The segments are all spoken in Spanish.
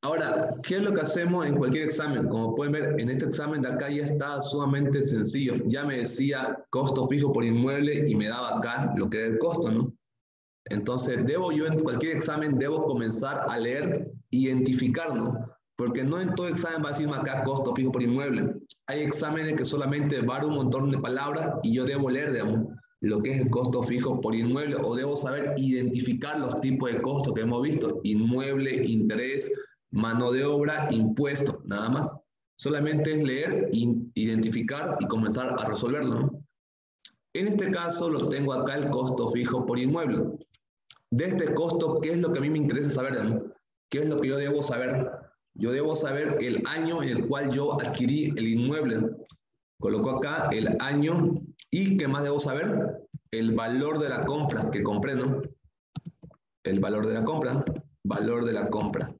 Ahora, ¿qué es lo que hacemos en cualquier examen? Como pueden ver, en este examen de acá ya está sumamente sencillo. Ya me decía costo fijo por inmueble y me daba acá lo que era el costo, ¿no? Entonces, yo en cualquier examen debo comenzar a leer, identificar, ¿no? Porque no en todo examen va a decirme acá costo fijo por inmueble. Hay exámenes que solamente va a dar un montón de palabras y yo debo leer, digamos, lo que es el costo fijo por inmueble o debo saber identificar los tipos de costos que hemos visto: inmueble, interés, mano de obra, impuesto, nada más. Solamente es leer, identificar y comenzar a resolverlo, ¿no? En este caso lo tengo acá el costo fijo por inmueble. De este costo, ¿qué es lo que a mí me interesa saber, ¿no? ¿Qué es lo que yo debo saber? Yo debo saber el año en el cual yo adquirí el inmueble. Coloco acá el año y ¿qué más debo saber? El valor de la compra que compré, ¿no? El valor de la compra, valor de la compra.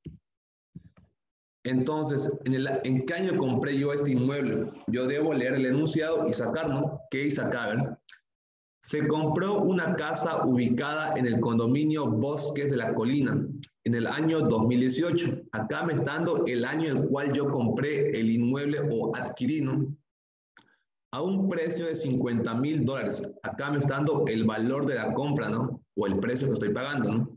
Entonces, ¿en qué año compré yo este inmueble? Yo debo leer el enunciado y sacar, ¿no? ¿Qué hice acá? A ver. Se compró una casa ubicada en el condominio Bosques de la Colina en el año 2018. Acá me está dando el año en el cual yo compré el inmueble o adquirí, ¿no? A un precio de $50,000. Acá me está dando el valor de la compra, ¿no? O el precio que estoy pagando, ¿no?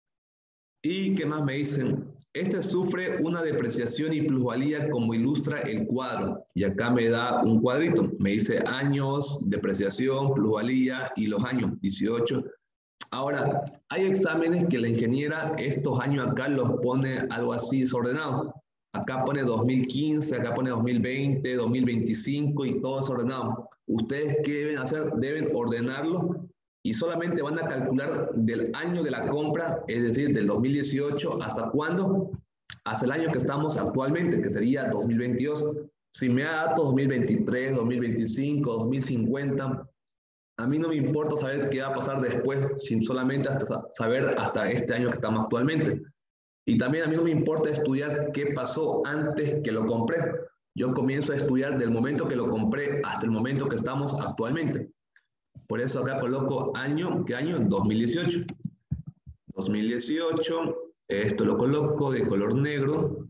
¿Y qué más me dicen? Este sufre una depreciación y plusvalía como ilustra el cuadro. Y acá me da un cuadrito. Me dice años, depreciación, plusvalía y los años, 18. Ahora, hay exámenes que la ingeniera estos años acá los pone algo así desordenado. Acá pone 2015, acá pone 2020, 2025 y todo desordenado. ¿Ustedes qué deben hacer? Deben ordenarlo y solamente van a calcular del año de la compra, es decir, del 2018, ¿hasta cuándo? Hasta el año que estamos actualmente, que sería 2022. Si me da datos 2023, 2025, 2050, a mí no me importa saber qué va a pasar después, sin solamente hasta saber hasta este año que estamos actualmente. Y también a mí no me importa estudiar qué pasó antes que lo compré. Yo comienzo a estudiar del momento que lo compré hasta el momento que estamos actualmente. Por eso acá coloco año, ¿qué año? 2018. 2018, esto lo coloco de color negro.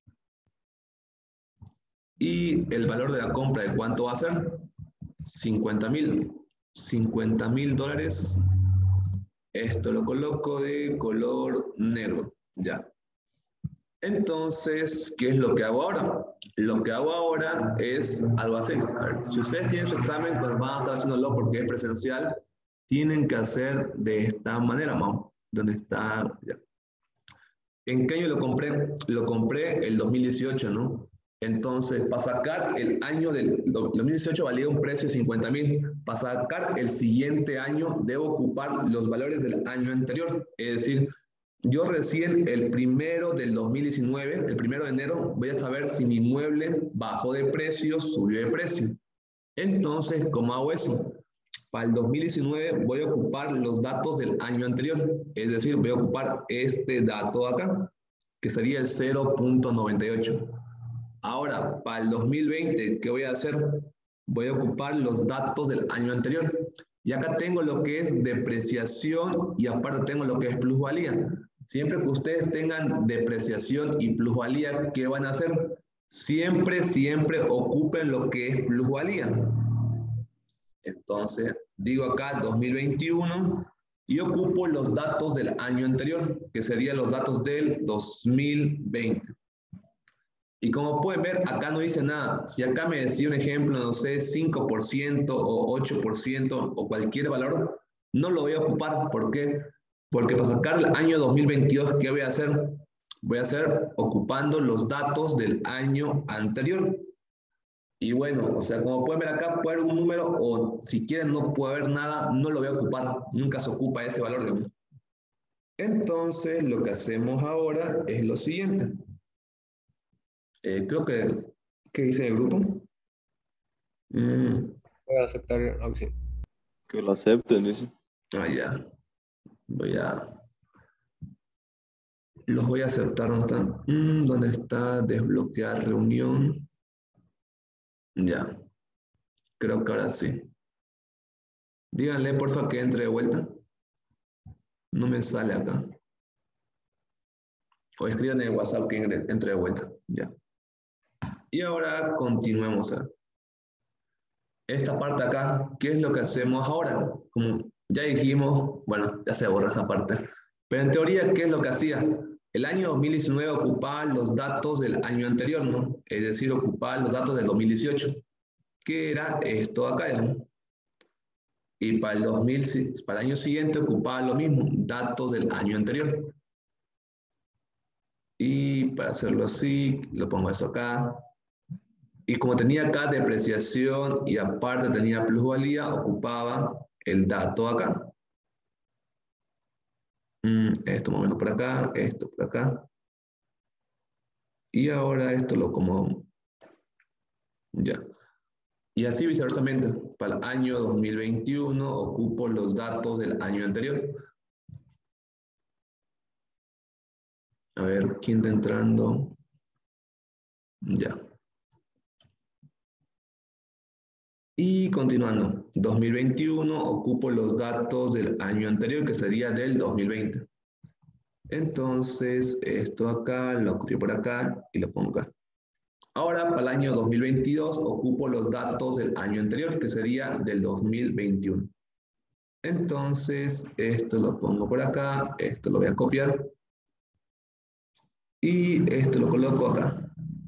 Y el valor de la compra, ¿de cuánto va a ser? 50,000. $50,000. Esto lo coloco de color negro. Ya. Entonces, ¿qué es lo que hago ahora? Lo que hago ahora es algo así. A ver, si ustedes tienen su examen, pues van a estar haciéndolo porque es presencial. Tienen que hacer de esta manera, ¿no? ¿Dónde está? Ya. ¿En qué año lo compré? Lo compré el 2018, ¿no? Entonces, para sacar el año del 2018 valía un precio de 50,000. Para sacar el siguiente año, debo ocupar los valores del año anterior. Es decir, yo recién el primero del 2019, el primero de enero, voy a saber si mi inmueble bajó de precio, subió de precio. Entonces, ¿cómo hago eso? Para el 2019 voy a ocupar los datos del año anterior, es decir, voy a ocupar este dato de acá, que sería el 0,98. Ahora, para el 2020, ¿qué voy a hacer? Voy a ocupar los datos del año anterior. Y acá tengo lo que es depreciación y aparte tengo lo que es plusvalía. Siempre que ustedes tengan depreciación y plusvalía, ¿qué van a hacer? Siempre ocupen lo que es plusvalía. Entonces, digo acá 2021 y ocupo los datos del año anterior, que serían los datos del 2020. Y como pueden ver, acá no dice nada. Si acá me decía un ejemplo, no sé, 5% o 8% o cualquier valor, no lo voy a ocupar. ¿Por qué? Porque para sacar el año 2022, ¿qué voy a hacer? Voy a hacer ocupando los datos del año anterior. Y bueno, o sea, como pueden ver acá, puede haber un número o si quieren no puede haber nada, no lo voy a ocupar. Nunca se ocupa ese valor de uno. Entonces, lo que hacemos ahora es lo siguiente. Creo que, ¿qué dice el grupo? Voy a aceptar algo así. Que lo acepten, dice. Ya. Los voy a aceptar, ¿no están? ¿Dónde está? Desbloquear reunión. Ya. Creo que ahora sí. Díganle, porfa, que entre de vuelta. No me sale acá. O escriban en el WhatsApp que entre de vuelta. Ya. Y ahora continuemos. Esta parte acá, ¿qué es lo que hacemos ahora? Como ya dijimos, bueno, ya se borra esa parte. Pero en teoría, ¿qué es lo que hacía? El año 2019 ocupaba los datos del año anterior, ¿no? Es decir, ocupaba los datos del 2018, que era esto acá, ¿no? Y para el año siguiente ocupaba lo mismo, datos del año anterior. Y para hacerlo así, lo pongo eso acá. Y como tenía acá depreciación y aparte tenía plusvalía, ocupaba el dato acá. Esto más o menos por acá, esto por acá. Y ahora esto lo como ya. Y así viceversamente, para el año 2021 ocupo los datos del año anterior. A ver, ¿quién está entrando? Ya. Y continuando, 2021 ocupo los datos del año anterior, que sería del 2020. Entonces, esto acá, lo copio por acá y lo pongo acá. Ahora, para el año 2022, ocupo los datos del año anterior, que sería del 2021. Entonces, esto lo pongo por acá, esto lo voy a copiar. Y esto lo coloco acá.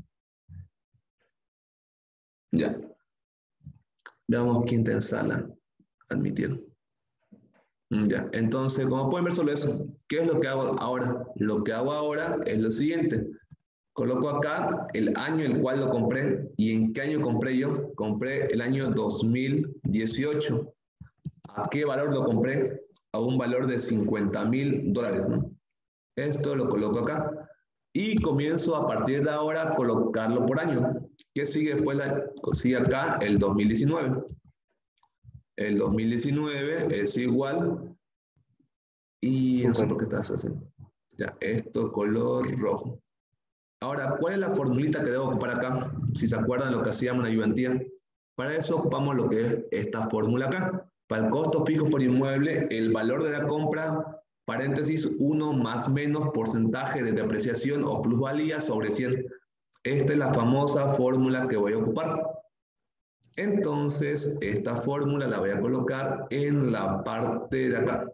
Ya. Veamos quién está en sala. Admitir. Ya, entonces, como pueden ver solo eso, ¿qué es lo que hago ahora? Lo que hago ahora es lo siguiente. Coloco acá el año en el cual lo compré. ¿Y en qué año compré yo? Compré el año 2018. ¿A qué valor lo compré? A un valor de $50,000, ¿no? Esto lo coloco acá. Y comienzo a partir de ahora a colocarlo por año. ¿Qué sigue después? Sigue acá el 2019. El 2019 es igual. Y no sé por qué estás haciendo. Ya, esto color rojo. Ahora, ¿cuál es la formulita que debo ocupar acá? Si se acuerdan lo que hacíamos en la ayudantía. Para eso ocupamos lo que es esta fórmula acá. Para el costo fijo por inmueble, el valor de la compra, paréntesis, 1 más menos porcentaje de depreciación o plusvalía sobre 100. Esta es la famosa fórmula que voy a ocupar. Entonces, esta fórmula la voy a colocar en la parte de acá.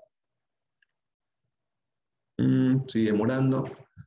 Sigue demorando.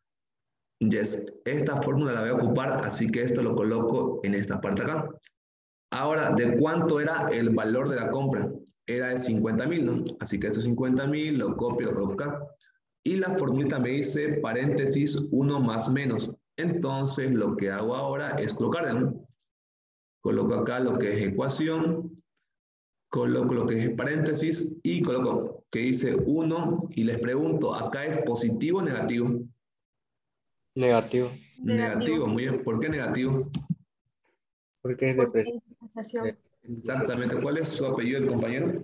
Yes, esta fórmula la voy a ocupar, así que esto lo coloco en esta parte acá. Ahora, ¿de cuánto era el valor de la compra? Era de 50,000, ¿no? Así que estos 50,000 lo copio, lo coloco acá. Y la formulita me dice paréntesis 1 más menos. Entonces, lo que hago ahora es colocar, ¿no? Coloco acá lo que es ecuación, coloco lo que es paréntesis y coloco que dice 1 y les pregunto, ¿acá es positivo o negativo? Negativo. Negativo, muy bien. ¿Por qué negativo? Porque es depreciación. Exactamente. ¿Cuál es su apellido del compañero?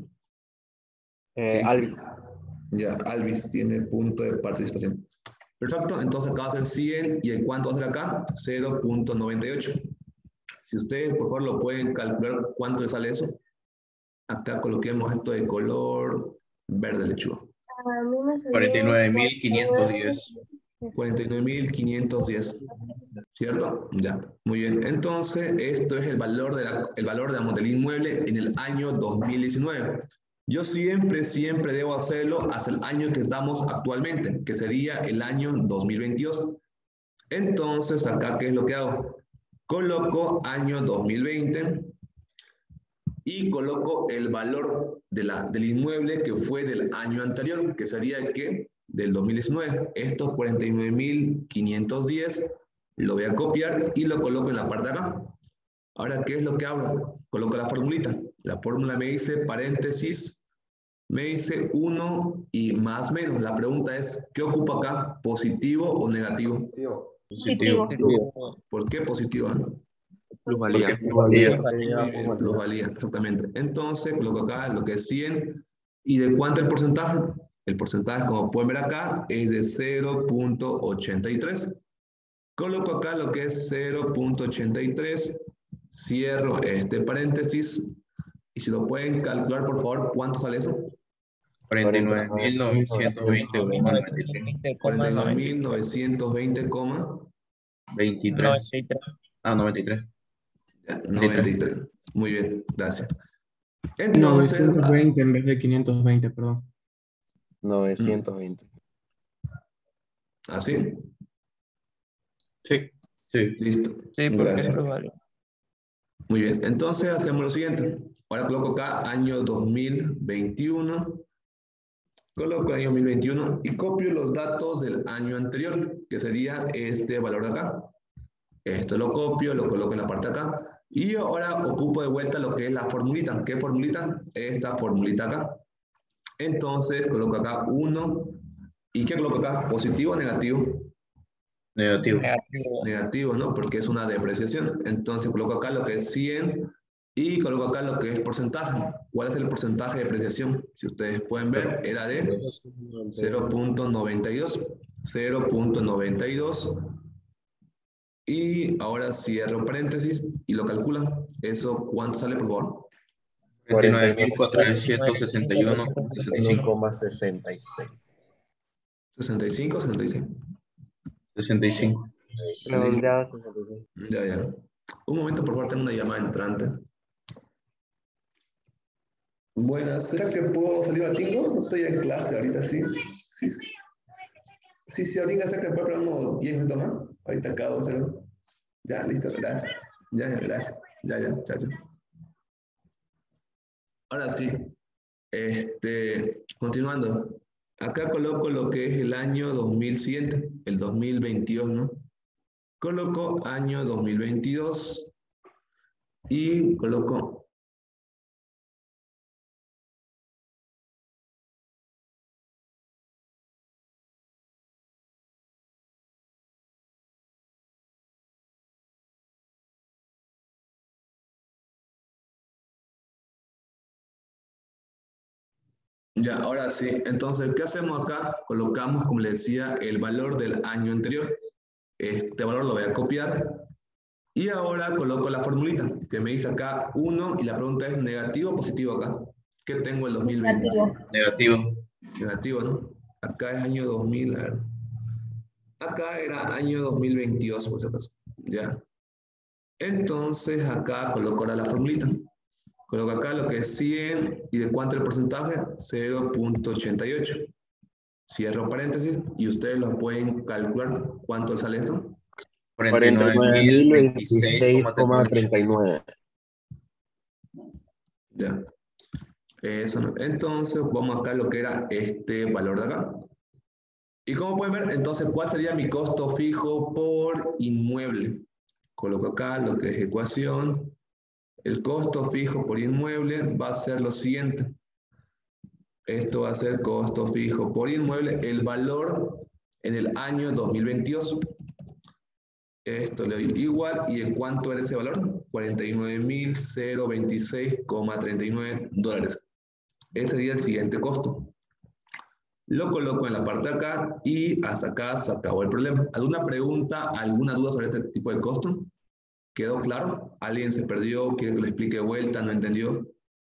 Alvis. Ya, Alvis tiene punto de participación. Perfecto, entonces acá va a ser 100 y el cuánto va a ser acá, 0.98. Si ustedes por favor lo pueden calcular cuánto le sale eso. Acá coloquemos esto de color verde lechuga. A mí me salió 49,510. 49,510. ¿Cierto? Ya, muy bien. Entonces, esto es el valor del inmueble en el año 2019. Yo siempre debo hacerlo hasta el año que estamos actualmente, que sería el año 2022. Entonces, acá, ¿qué es lo que hago? Coloco año 2020 y coloco el valor del inmueble que fue del año anterior, que sería el que del 2019. Estos 49,510 lo voy a copiar y lo coloco en la parte de acá. Ahora, ¿qué es lo que hago? Coloco la formulita. La fórmula me dice paréntesis, me dice 1 y más menos. La pregunta es, ¿qué ocupo acá? ¿Positivo o negativo? positivo. ¿Por qué positivo? Plusvalía. Plusvalía, exactamente. Entonces, coloco acá lo que es 100. ¿Y de cuánto el porcentaje? El porcentaje, como pueden ver acá, es de 0.83. Coloco acá lo que es 0.83. Cierro este paréntesis. Y si lo pueden calcular, por favor, ¿cuánto sale eso? 49.920,93. 49.920,23. Ah, 93. 93. Muy bien, gracias. Entonces, 920 en vez de 520, perdón. 920. ¿así? Sí. Sí. Listo. Sí, porque es Gracias. plusvalía. Muy bien, entonces hacemos lo siguiente. Ahora coloco acá año 2021. Coloco año 2021 y copio los datos del año anterior, que sería este valor de acá. Esto lo copio, lo coloco en la parte de acá. Y ahora ocupo de vuelta lo que es la formulita. ¿Qué formulita? Esta formulita acá. Entonces coloco acá 1. ¿Y qué coloco acá? ¿Positivo o negativo? Negativo. Negativo, ¿no? Porque es una depreciación. Entonces coloco acá lo que es 100 y coloco acá lo que es porcentaje. ¿Cuál es el porcentaje de depreciación? Si ustedes pueden ver, era de 0.92. 0.92. Y ahora cierro paréntesis y lo calculan. ¿Eso cuánto sale, por favor? 49.461,65. 1,66. 65 o 66. 65. Redondeado 66. Ya, ya. Un momento, por favor, tengo una llamada entrante. Buenas, ¿será que puedo salir a Tingo? No estoy en clase ahorita, sí. Sí, ahorita sé que puedo esperar unos 10 minutos más. Ahorita acabo de hacerlo. Ya, listo, gracias. Ya, gracias. Ya, chao. Ahora sí, continuando. Acá coloco lo que es el año 2100, el 2022, ¿no? Coloco año 2022 y coloco ya, ahora sí. Entonces, ¿qué hacemos acá? Colocamos, como les decía, el valor del año anterior. Este valor lo voy a copiar. Y ahora coloco la formulita, que me dice acá 1, y la pregunta es negativo o positivo acá. ¿Qué tengo el 2020? Negativo. Negativo, ¿no? Acá es año 2000, a ver. Acá era año 2022, por si acaso. Ya. Entonces, acá coloco ahora la formulita. Coloco acá lo que es 100, ¿y de cuánto el porcentaje? 0.88. Cierro paréntesis, y ustedes lo pueden calcular. ¿Cuánto sale eso? 49.026,39. 49.026,39. Ya. Eso no. Entonces, vamos acá a lo que era este valor de acá. Y como pueden ver, entonces, ¿cuál sería mi costo fijo por inmueble? Coloco acá lo que es ecuación. El costo fijo por inmueble va a ser lo siguiente. Esto va a ser costo fijo por inmueble, el valor en el año 2022. Esto le doy igual, ¿y en cuánto era ese valor? 49.026,39 dólares. Ese sería el siguiente costo. Lo coloco en la parte de acá y hasta acá se acabó el problema. ¿Alguna pregunta, alguna duda sobre este tipo de costo? ¿Quedó claro? ¿Alguien se perdió? ¿Quiere que le explique de vuelta? ¿No entendió?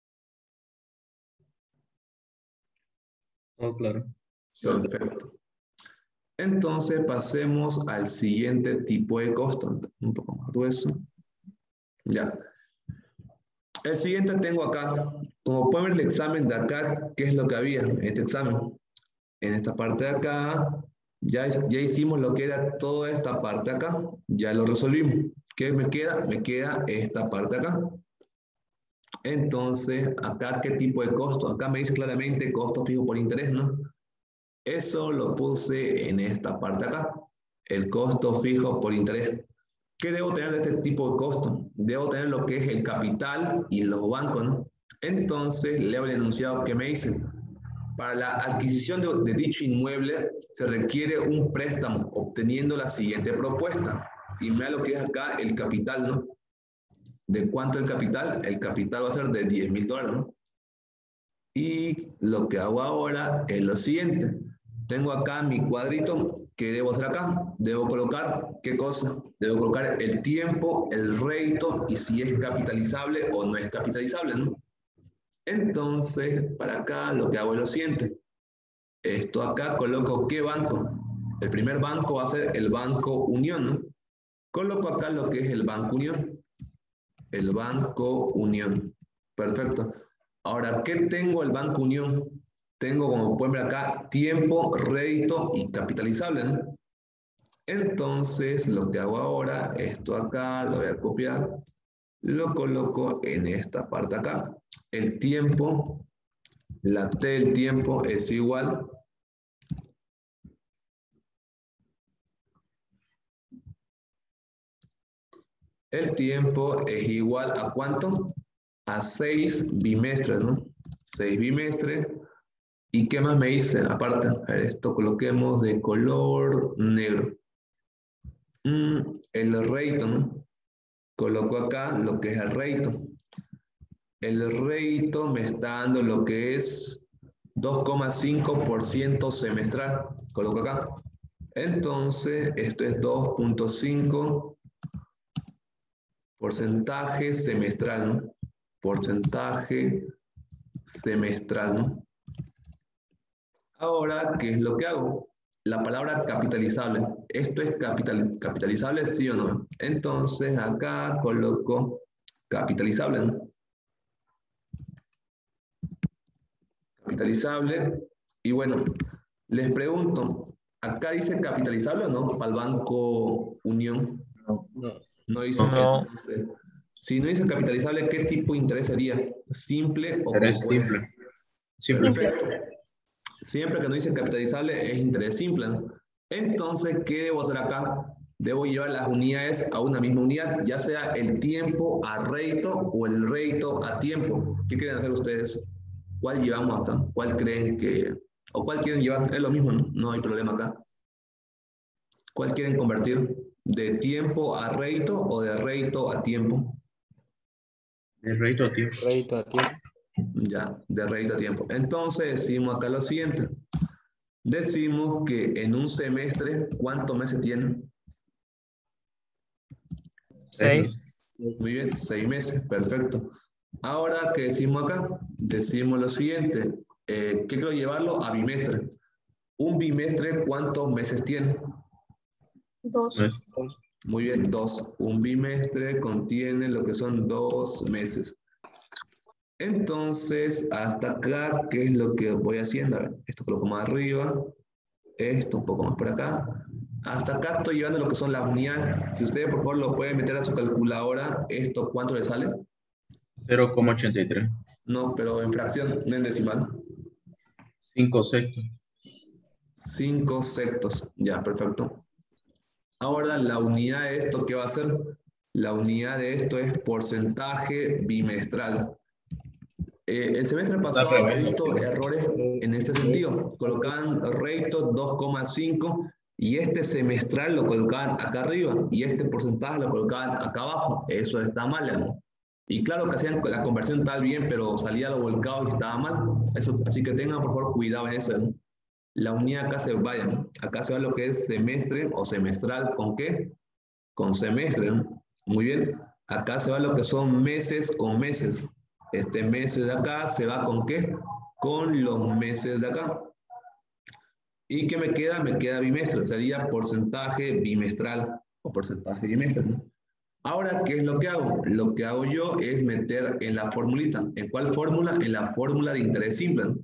Todo claro. Perfecto. Entonces pasemos al siguiente tipo de costo. Un poco más grueso. Ya. El siguiente tengo acá. Como pueden ver el examen de acá, ¿qué es lo que había en este examen? En esta parte de acá, ya hicimos lo que era toda esta parte de acá. Ya lo resolvimos. ¿Qué me queda? Me queda esta parte de acá. Entonces, acá, ¿qué tipo de costo? Acá me dice claramente costo fijo por interés, ¿no? Eso lo puse en esta parte de acá. El costo fijo por interés. ¿Qué debo tener de este tipo de costo? Debo tener lo que es el capital y los bancos, ¿no? Entonces, leo el enunciado que me dice. Para la adquisición de dicho inmueble se requiere un préstamo obteniendo la siguiente propuesta. Y mira lo que es acá el capital, ¿no? ¿De cuánto el capital? El capital va a ser de 10.000 dólares, ¿no? Y lo que hago ahora es lo siguiente. Tengo acá mi cuadrito. ¿Qué debo hacer acá? Debo colocar, ¿qué cosa? Debo colocar el tiempo, el rédito y si es capitalizable o no es capitalizable, ¿no? Entonces, para acá lo que hago es lo siguiente. Esto acá coloco ¿qué banco? El primer banco va a ser el Banco Unión, ¿no? Coloco acá lo que es el Banco Unión. El Banco Unión. Perfecto. Ahora, ¿qué tengo el Banco Unión? Tengo, como pueden ver acá, tiempo, rédito y capitalizable, ¿no? Entonces, lo que hago ahora, esto acá, lo voy a copiar, lo coloco en esta parte acá. El tiempo, la T del tiempo es igual el tiempo es igual ¿a cuánto? A 6 bimestres, ¿no? 6 bimestres. ¿Y qué más me dice? Aparte, a ver, esto coloquemos de color negro. El rédito, ¿no? Coloco acá lo que es el rédito. El rédito me está dando lo que es 2,5% semestral. Coloco acá. Entonces, esto es 2,5 porcentaje semestral, ¿no? Porcentaje semestral, ¿no? Ahora, ¿qué es lo que hago? La palabra capitalizable. ¿Esto es capitalizable, sí o no? Entonces, acá coloco capitalizable, ¿no? Capitalizable. Y bueno, les pregunto, ¿acá dice capitalizable o no? Para el Banco Unión. No. No dice. No. Entonces, si no dice capitalizable, ¿qué tipo de interés sería? ¿Simple o Interés compuesto? simple. Simple. Perfecto. Siempre que no dice capitalizable es interés simple, ¿no? Entonces, ¿qué debo hacer acá? Debo llevar las unidades a una misma unidad, ya sea el tiempo a rédito o el rédito a tiempo. ¿Qué quieren hacer ustedes? ¿Cuál llevamos acá? ¿Cuál creen que, o cuál quieren llevar? Es lo mismo, ¿no? No hay problema acá. ¿Cuál quieren convertir? ¿De tiempo a rédito o de rédito a tiempo? El rédito a tiempo. Rédito a tiempo. Ya, de rédito a tiempo. Entonces decimos acá lo siguiente. Decimos que en un semestre, ¿cuántos meses tiene? 6. Muy bien, 6 meses, perfecto. Ahora, ¿qué decimos acá? Decimos lo siguiente. ¿Qué quiero llevarlo? A bimestre. Un bimestre, ¿cuántos meses tiene? 2. No es- Muy bien, 2. Un bimestre contiene lo que son 2 meses. Entonces, hasta acá, ¿qué es lo que voy haciendo? A ver, esto coloco más arriba, esto un poco más por acá. Hasta acá estoy llevando lo que son las unidades. Si ustedes, por favor, lo pueden meter a su calculadora, ¿esto cuánto le sale? 0,83. No, pero en fracción, no en decimal. 5 sextos. 5 sextos. Ya, perfecto. Ahora, la unidad de esto, ¿qué va a ser? La unidad de esto es porcentaje bimestral. El semestre pasado he visto errores en este sentido. Colocaban rédito 2,5 y este semestral lo colocaban acá arriba y este porcentaje lo colocaban acá abajo. Eso está mal, ¿no? Y claro que hacían la conversión tal bien, pero salía lo volcado y estaba mal. Eso, así que tengan por favor cuidado en eso, ¿no? La unidad acá se vaya, ¿no? Acá se va lo que es semestre o semestral. ¿Con qué? Con semestre, ¿no? Muy bien. Acá se va lo que son meses con meses. Este meses de acá se va ¿con qué? Con los meses de acá. ¿Y qué me queda? Me queda bimestre. Sería porcentaje bimestral o porcentaje bimestral, ¿no? Ahora, ¿qué es lo que hago? Lo que hago yo es meter en la formulita. ¿En cuál fórmula? En la fórmula de interés simple, ¿no?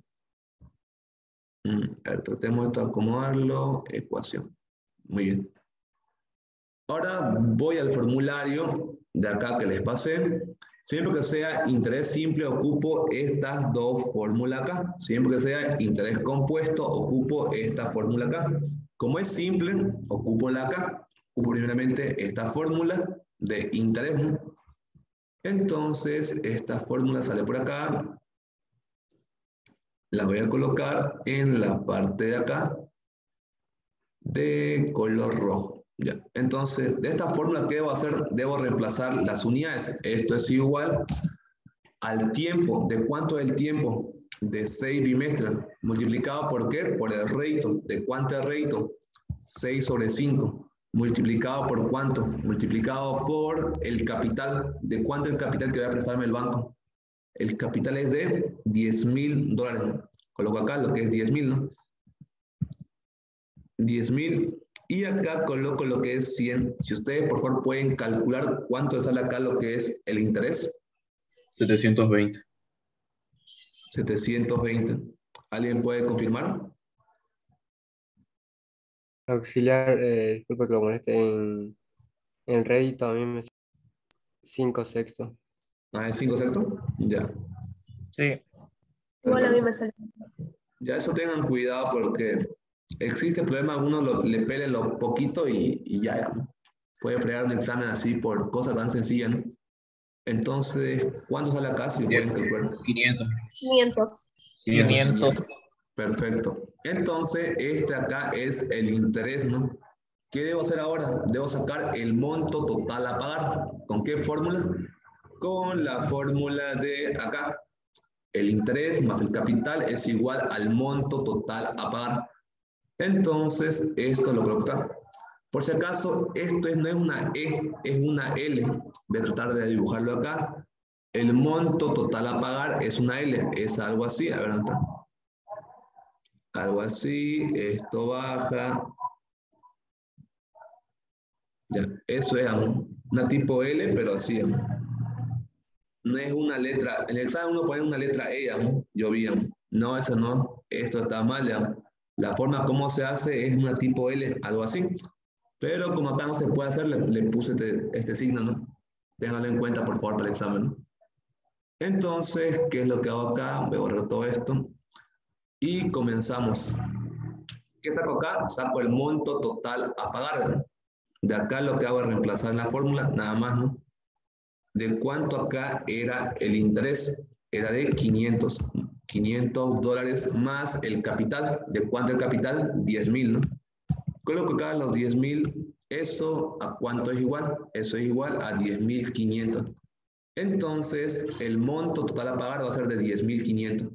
A ver, tratemos de acomodarlo. Ecuación. Muy bien. Ahora voy al formulario de acá que les pasé. Siempre que sea interés simple, ocupo estas dos fórmulas acá. Siempre que sea interés compuesto, ocupo esta fórmula acá. Como es simple, ocupo la acá. Ocupo primeramente esta fórmula de interés, ¿no? Entonces, esta fórmula sale por acá. La voy a colocar en la parte de acá de color rojo. Ya. Entonces, de esta fórmula, ¿qué debo hacer? Debo reemplazar las unidades. Esto es igual al tiempo. ¿De cuánto es el tiempo? De 6 bimestres. ¿Multiplicado por qué? Por el rédito. ¿De cuánto es el rédito? 6 sobre 5. ¿Multiplicado por cuánto? Multiplicado por el capital. ¿De cuánto es el capital que va a prestarme el banco? El capital es de $10,000. Coloco acá lo que es 10,000, ¿no? 10,000. Y acá coloco lo que es 100. Si ustedes, por favor, pueden calcular cuánto sale acá lo que es el interés. 720. 720. ¿Alguien puede confirmar? Auxiliar, disculpa que lo moleste en rédito, a mí me 5 sextos. Ah, ¿es 5 sextos? Ya. Sí. Igual a mí me salió. Ya eso tengan cuidado porque existe el problema, uno le pele lo poquito y ya, ¿no? Puede fregar un examen así por cosas tan sencillas, ¿no? Entonces, ¿cuánto sale acá? Si lo pueden calcular. 500. 500. 500. Perfecto. Entonces, este acá es el interés, ¿no? ¿Qué debo hacer ahora? Debo sacar el monto total a pagar. ¿Con qué fórmula? Con la fórmula de acá. El interés más el capital es igual al monto total a pagar. Entonces, esto lo coloco acá. Por si acaso, esto no es una E, es una L. Voy a tratar de dibujarlo acá. El monto total a pagar es una L. Es algo así. A ver, ¿dónde está? Algo así. Esto baja. Ya, eso es una tipo L, pero así. No es una letra. En el examen uno pone una letra E, yo vi. No, eso no. Esto está mal. ¿Ya? La forma como se hace es una tipo L, algo así. Pero como acá no se puede hacer, le puse este signo, ¿no? Ténganlo en cuenta, por favor, para el examen, ¿no? Entonces, ¿qué es lo que hago acá? Voy a borrar todo esto. Y comenzamos. ¿Qué saco acá? Saco el monto total a pagar, ¿no? De acá lo que hago es reemplazar en la fórmula, nada más, ¿no? ¿De cuánto acá era el interés? Era de 500. $500 más el capital. ¿De cuánto el capital? 10,000, ¿no? Coloco acá los 10,000. ¿Eso a cuánto es igual? Eso es igual a 10,500. Entonces, el monto total a pagar va a ser de 10,500.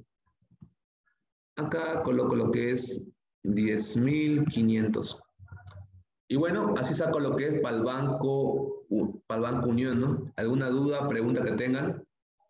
Acá coloco lo que es 10,500. Y bueno, así saco lo que es para el Banco Unión, ¿no? ¿Alguna duda, pregunta que tengan?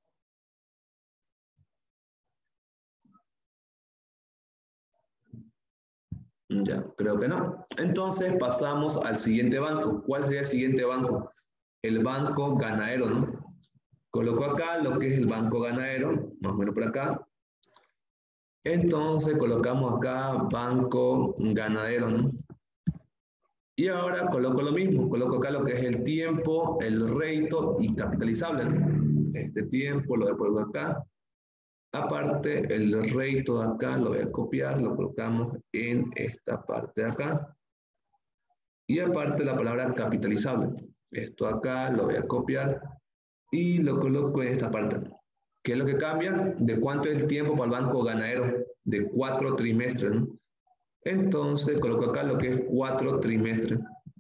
Ya, creo que no. Entonces pasamos al siguiente banco. ¿Cuál sería el siguiente banco? El Banco Ganadero, ¿no? Coloco acá lo que es el Banco Ganadero, más o menos por acá. Entonces colocamos acá Banco Ganadero, ¿no? Y ahora coloco lo mismo, coloco acá lo que es el tiempo, el rédito y capitalizable, ¿no? Este tiempo lo devuelvo acá. Aparte, el rédito de acá lo voy a copiar, lo colocamos en esta parte de acá. Y aparte la palabra capitalizable. Esto acá lo voy a copiar y lo coloco en esta parte. ¿Qué es lo que cambia? ¿De cuánto es el tiempo para el Banco Ganadero? De 4 trimestres, ¿no? Entonces coloco acá lo que es 4 trimestres.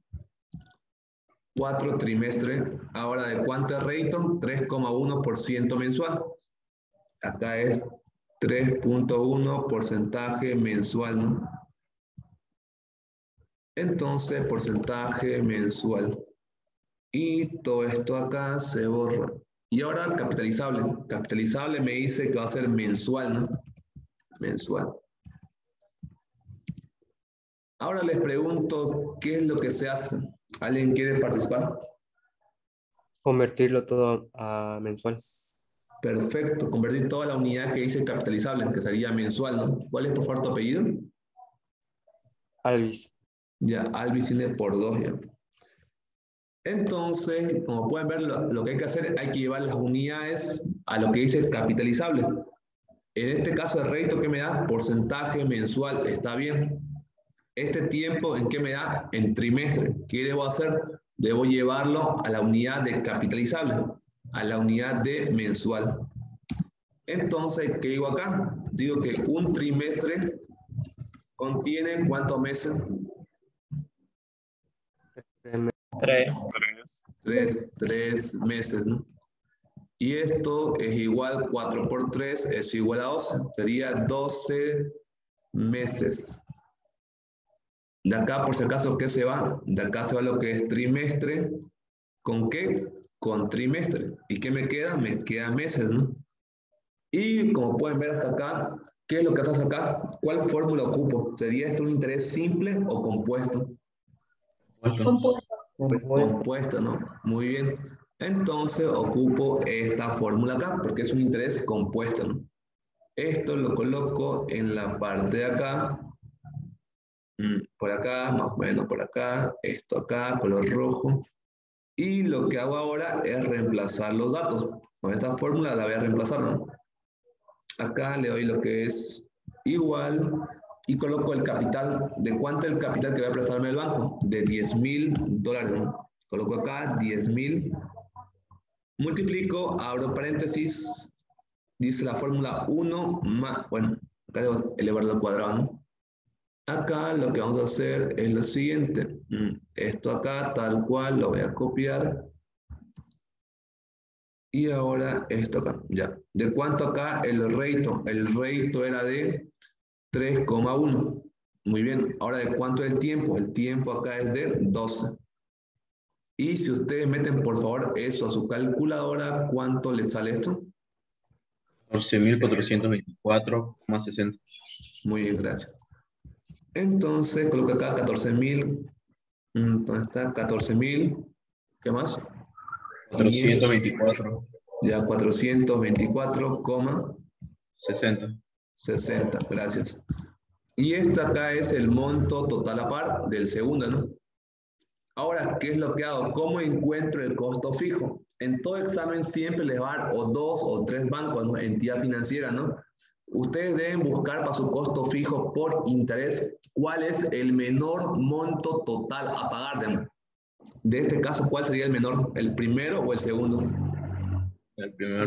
4 trimestres. Ahora, ¿de cuánto es rédito? 3,1% mensual. Acá es 3,1 porcentaje mensual, ¿no? Entonces, porcentaje mensual. Y todo esto acá se borra. Y ahora capitalizable. Capitalizable me dice que va a ser mensual, ¿no? Mensual. Ahora les pregunto, ¿qué es lo que se hace? ¿Alguien quiere participar? Convertirlo todo a mensual. Perfecto. Convertir toda la unidad que dice capitalizable, que sería mensual, ¿no? ¿Cuál es por favor tu apellido? Alvis. Ya, Alvis tiene por 2 ya. Entonces, como pueden ver, lo que hay que hacer, hay que llevar las unidades a lo que dice capitalizable. En este caso de rédito, ¿qué me da? Porcentaje mensual, está bien. Este tiempo, ¿en qué me da? En trimestre. ¿Qué debo hacer? Debo llevarlo a la unidad de capitalizable, a la unidad de mensual. Entonces, ¿qué digo acá? Digo que un trimestre contiene ¿cuántos meses? 3. 3 meses, ¿no? Y esto es igual, 4 por 3 es igual a 12. Sería 12 meses. De acá, por si acaso, ¿qué se va? De acá se va lo que es trimestre. ¿Con qué? Con trimestre. ¿Y qué me queda? Me quedan meses, ¿no? Y como pueden ver hasta acá, ¿qué es lo que haces acá? ¿Cuál fórmula ocupo? ¿Sería esto un interés simple o compuesto? Compuesto. Compuesto, ¿no? Muy bien. Entonces ocupo esta fórmula acá, porque es un interés compuesto, ¿no? Esto lo coloco en la parte de acá, por acá, más o menos por acá, esto acá, color rojo. Y lo que hago ahora es reemplazar los datos. Con esta fórmula la voy a reemplazar, ¿no? Acá le doy lo que es igual y coloco el capital. ¿De cuánto es el capital que va a prestarme el banco? De $10,000, ¿no? Coloco acá 10,000. Multiplico, abro paréntesis, dice la fórmula 1 más, bueno, acá debo elevarlo al cuadrado, ¿no? Acá lo que vamos a hacer es lo siguiente. Esto acá, tal cual, lo voy a copiar. Y ahora esto acá, ya. ¿De cuánto acá el reito? El reito era de 3,1. Muy bien. Ahora, ¿de cuánto es el tiempo? El tiempo acá es de 12. Y si ustedes meten, por favor, eso a su calculadora, ¿cuánto les sale esto? 14.424,60. Muy bien, gracias. Entonces, coloco acá 14,000. ¿Dónde está? 14,000. ¿Qué más? 424. Ya 424,60. 60. Gracias. Y esto acá es el monto total a par del segundo, ¿no? Ahora, ¿qué es lo que hago? ¿Cómo encuentro el costo fijo? En todo examen siempre les va a dar o 2 o 3 bancos, ¿no? Entidad financiera, ¿no? Ustedes deben buscar para su costo fijo por interés cuál es el menor monto total a pagar. De este caso, ¿cuál sería el menor? ¿El primero o el segundo? El primero.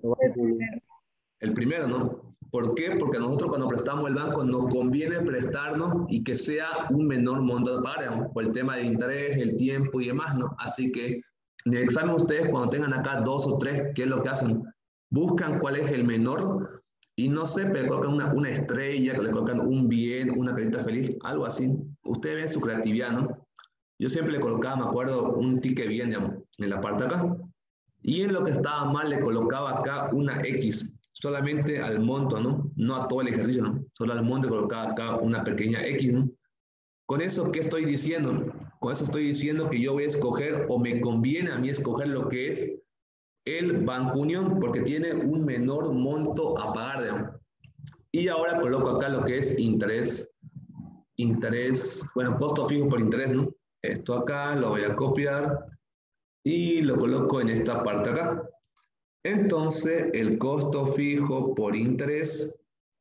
El primero, ¿no? ¿Por qué? Porque nosotros cuando prestamos el banco nos conviene prestarnos y que sea un menor monto de pagar, digamos, por el tema de interés, el tiempo y demás, ¿no? Así que en el examen ustedes cuando tengan acá 2 o 3, ¿qué es lo que hacen? Buscan cuál es el menor y no sé, le colocan una estrella, le colocan un bien, una carita feliz, algo así. Ustedes ven su creatividad, ¿no? Yo siempre le colocaba, me acuerdo, un ticket bien, digamos, en la parte de acá. Y en lo que estaba mal le colocaba acá una X, solamente al monto, ¿no? No a todo el ejercicio, ¿no? Solo al monto colocaba acá una pequeña X, ¿no? Con eso, ¿qué estoy diciendo? Con eso estoy diciendo que yo voy a escoger, o me conviene a mí escoger lo que es el Banco Unión, porque tiene un menor monto a pagar, digamos. Y ahora coloco acá lo que es interés, bueno, costo fijo por interés, ¿no? Esto acá lo voy a copiar y lo coloco en esta parte acá. Entonces, el costo fijo por interés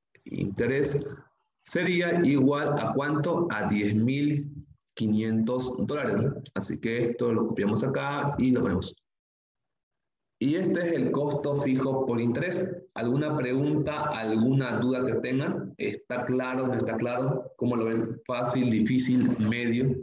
sería igual a ¿cuánto? A $10,500, ¿no? Así que esto lo copiamos acá y lo ponemos. Y este es el costo fijo por interés. ¿Alguna pregunta, alguna duda que tengan? ¿Está claro, no está claro? ¿Cómo lo ven? ¿Fácil, difícil, medio?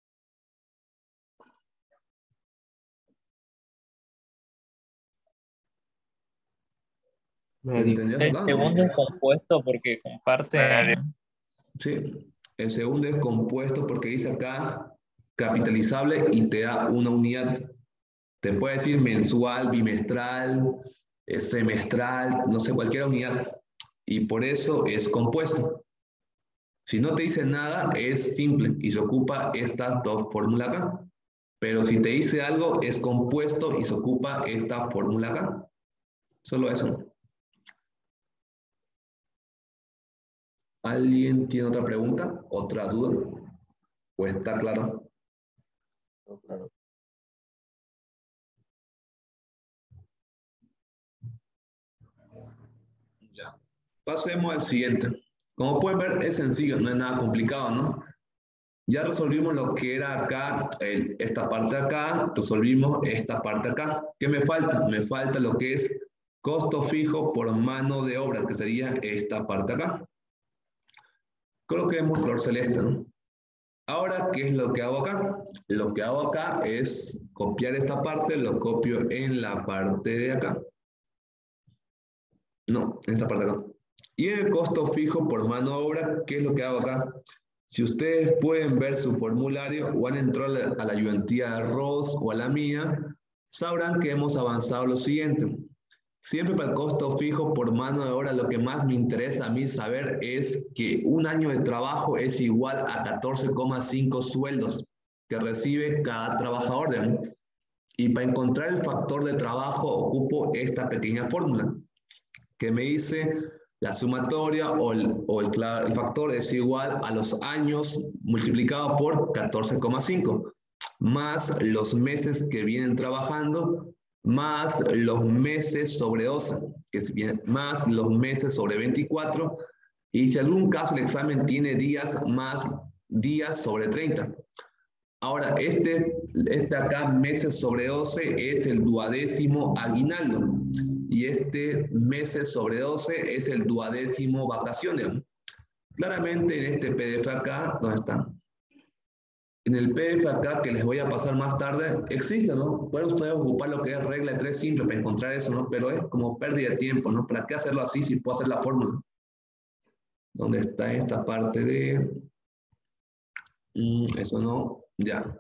Medio. ¿Entendías El acá? segundo es compuesto porque comparte. Sí, el segundo es compuesto porque dice acá capitalizable y te da una unidad. Te puede decir mensual, bimestral, semestral, no sé, cualquier unidad. Y por eso es compuesto. Si no te dice nada, es simple y se ocupa estas dos fórmulas acá. Pero si te dice algo, es compuesto y se ocupa esta fórmula acá. Solo eso. ¿Alguien tiene otra pregunta? ¿Otra duda? ¿O está claro? No, claro. Ya. Pasemos al siguiente. Como pueden ver, es sencillo, no es nada complicado, ¿no? Ya resolvimos lo que era acá, esta parte acá, resolvimos esta parte acá. ¿Qué me falta? Me falta lo que es costo fijo por mano de obra, que sería esta parte acá. Coloquemos color celeste, ¿no? Ahora, ¿qué es lo que hago acá? Lo que hago acá es copiar esta parte, lo copio en la parte de acá. No, en esta parte de acá. Y en el costo fijo por mano de obra, ¿qué es lo que hago acá? Si ustedes pueden ver su formulario o han entrado a la ayudantía de Ross o a la mía, sabrán que hemos avanzado lo siguiente. Siempre para el costo fijo por mano de obra, lo que más me interesa a mí saber es que un año de trabajo es igual a 14,5 sueldos que recibe cada trabajador, ¿no? Y para encontrar el factor de trabajo ocupo esta pequeña fórmula que me dice la sumatoria o el factor es igual a los años multiplicado por 14,5 más los meses que vienen trabajando más los meses sobre 12, que es bien, más los meses sobre 24, y si en algún caso el examen tiene días, más días sobre 30. Ahora, este acá, meses sobre 12, es el duodécimo aguinaldo, y este meses sobre 12 es el duodécimo vacaciones. Claramente en este PDF acá, ¿dónde está? En el PDF acá, que les voy a pasar más tarde, existe, ¿no? Pueden ustedes ocupar lo que es regla de 3 simple para encontrar eso, ¿no? Pero es como pérdida de tiempo, ¿no? ¿Para qué hacerlo así si puedo hacer la fórmula? ¿Dónde está esta parte de...? Eso no, ya.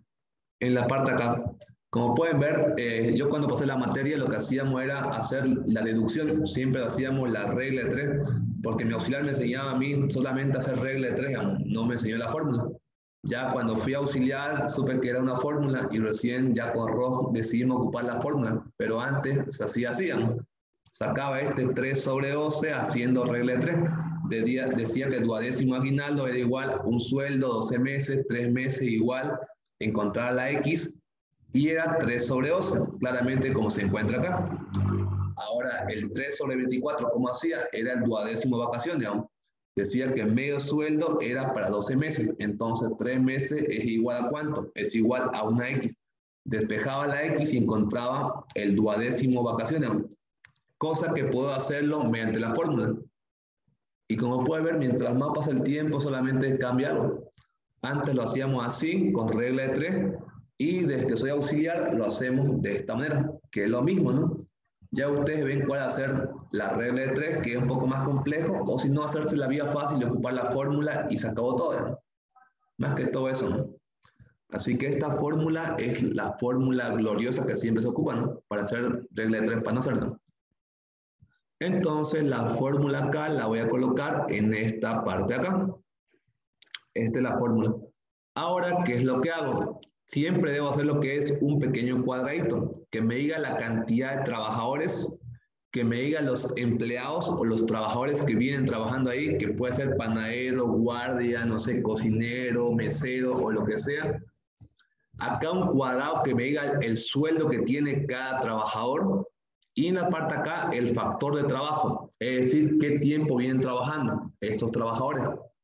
En la parte acá. Como pueden ver, yo cuando pasé la materia lo que hacíamos era hacer la deducción. Siempre hacíamos la regla de 3, porque mi auxiliar me enseñaba a mí solamente a hacer regla de 3, digamos, no me enseñó la fórmula. Ya cuando fui auxiliar supe que era una fórmula y recién ya con Ross decidimos ocupar la fórmula, pero antes se hacía así, ¿no? Sacaba este 3 sobre 12 haciendo regla de 3, decía que el duodécimo aguinaldo era igual a un sueldo, 12 meses, 3 meses igual, encontrar la X y era 3 sobre 12, claramente como se encuentra acá. Ahora el 3 sobre 24, ¿cómo hacía? Era el duodécimo vacaciones, ¿no? Decía que medio sueldo era para 12 meses, entonces 3 meses es igual a ¿cuánto? Es igual a una X. Despejaba la X y encontraba el duodécimo vacaciones, cosa que puedo hacerlo mediante la fórmula. Y como pueden ver, mientras más pasa el tiempo, solamente cambiarlo. Antes lo hacíamos así, con regla de 3, y desde que soy auxiliar lo hacemos de esta manera, que es lo mismo, ¿no? Ya ustedes ven cuál hacer la regla de 3, que es un poco más complejo, o si no, hacerse la vía fácil y ocupar la fórmula y se acabó todo, ¿no? Más que todo eso, ¿no? Así que esta fórmula es la fórmula gloriosa que siempre se ocupa, ¿no? Para hacer regla de 3, para no hacerlo. Entonces, la fórmula acá la voy a colocar en esta parte acá. Esta es la fórmula. Ahora, ¿qué es lo que hago? Siempre debo hacer lo que es un pequeño cuadradito, que me diga la cantidad de trabajadores, que me diga los empleados o los trabajadores que vienen trabajando ahí, que puede ser panadero, guardia, no sé, cocinero, mesero o lo que sea. Acá un cuadrado que me diga el sueldo que tiene cada trabajador y en la parte acá el factor de trabajo, es decir, qué tiempo vienen trabajando estos trabajadores.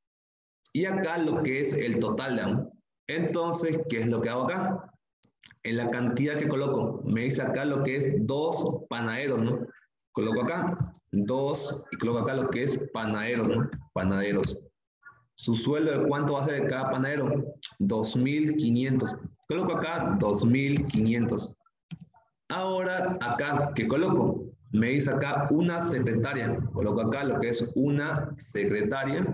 Y acá lo que es el total, ¿no? Entonces, ¿qué es lo que hago acá? En la cantidad que coloco, me dice acá lo que es 2 panaderos, ¿no? Coloco acá 2 y coloco acá lo que es panaderos, ¿no? Panaderos. ¿Su sueldo de cuánto va a ser de cada panadero? 2.500. Coloco acá 2.500. Ahora, acá, ¿qué coloco? Me dice acá una secretaria. Coloco acá lo que es una secretaria.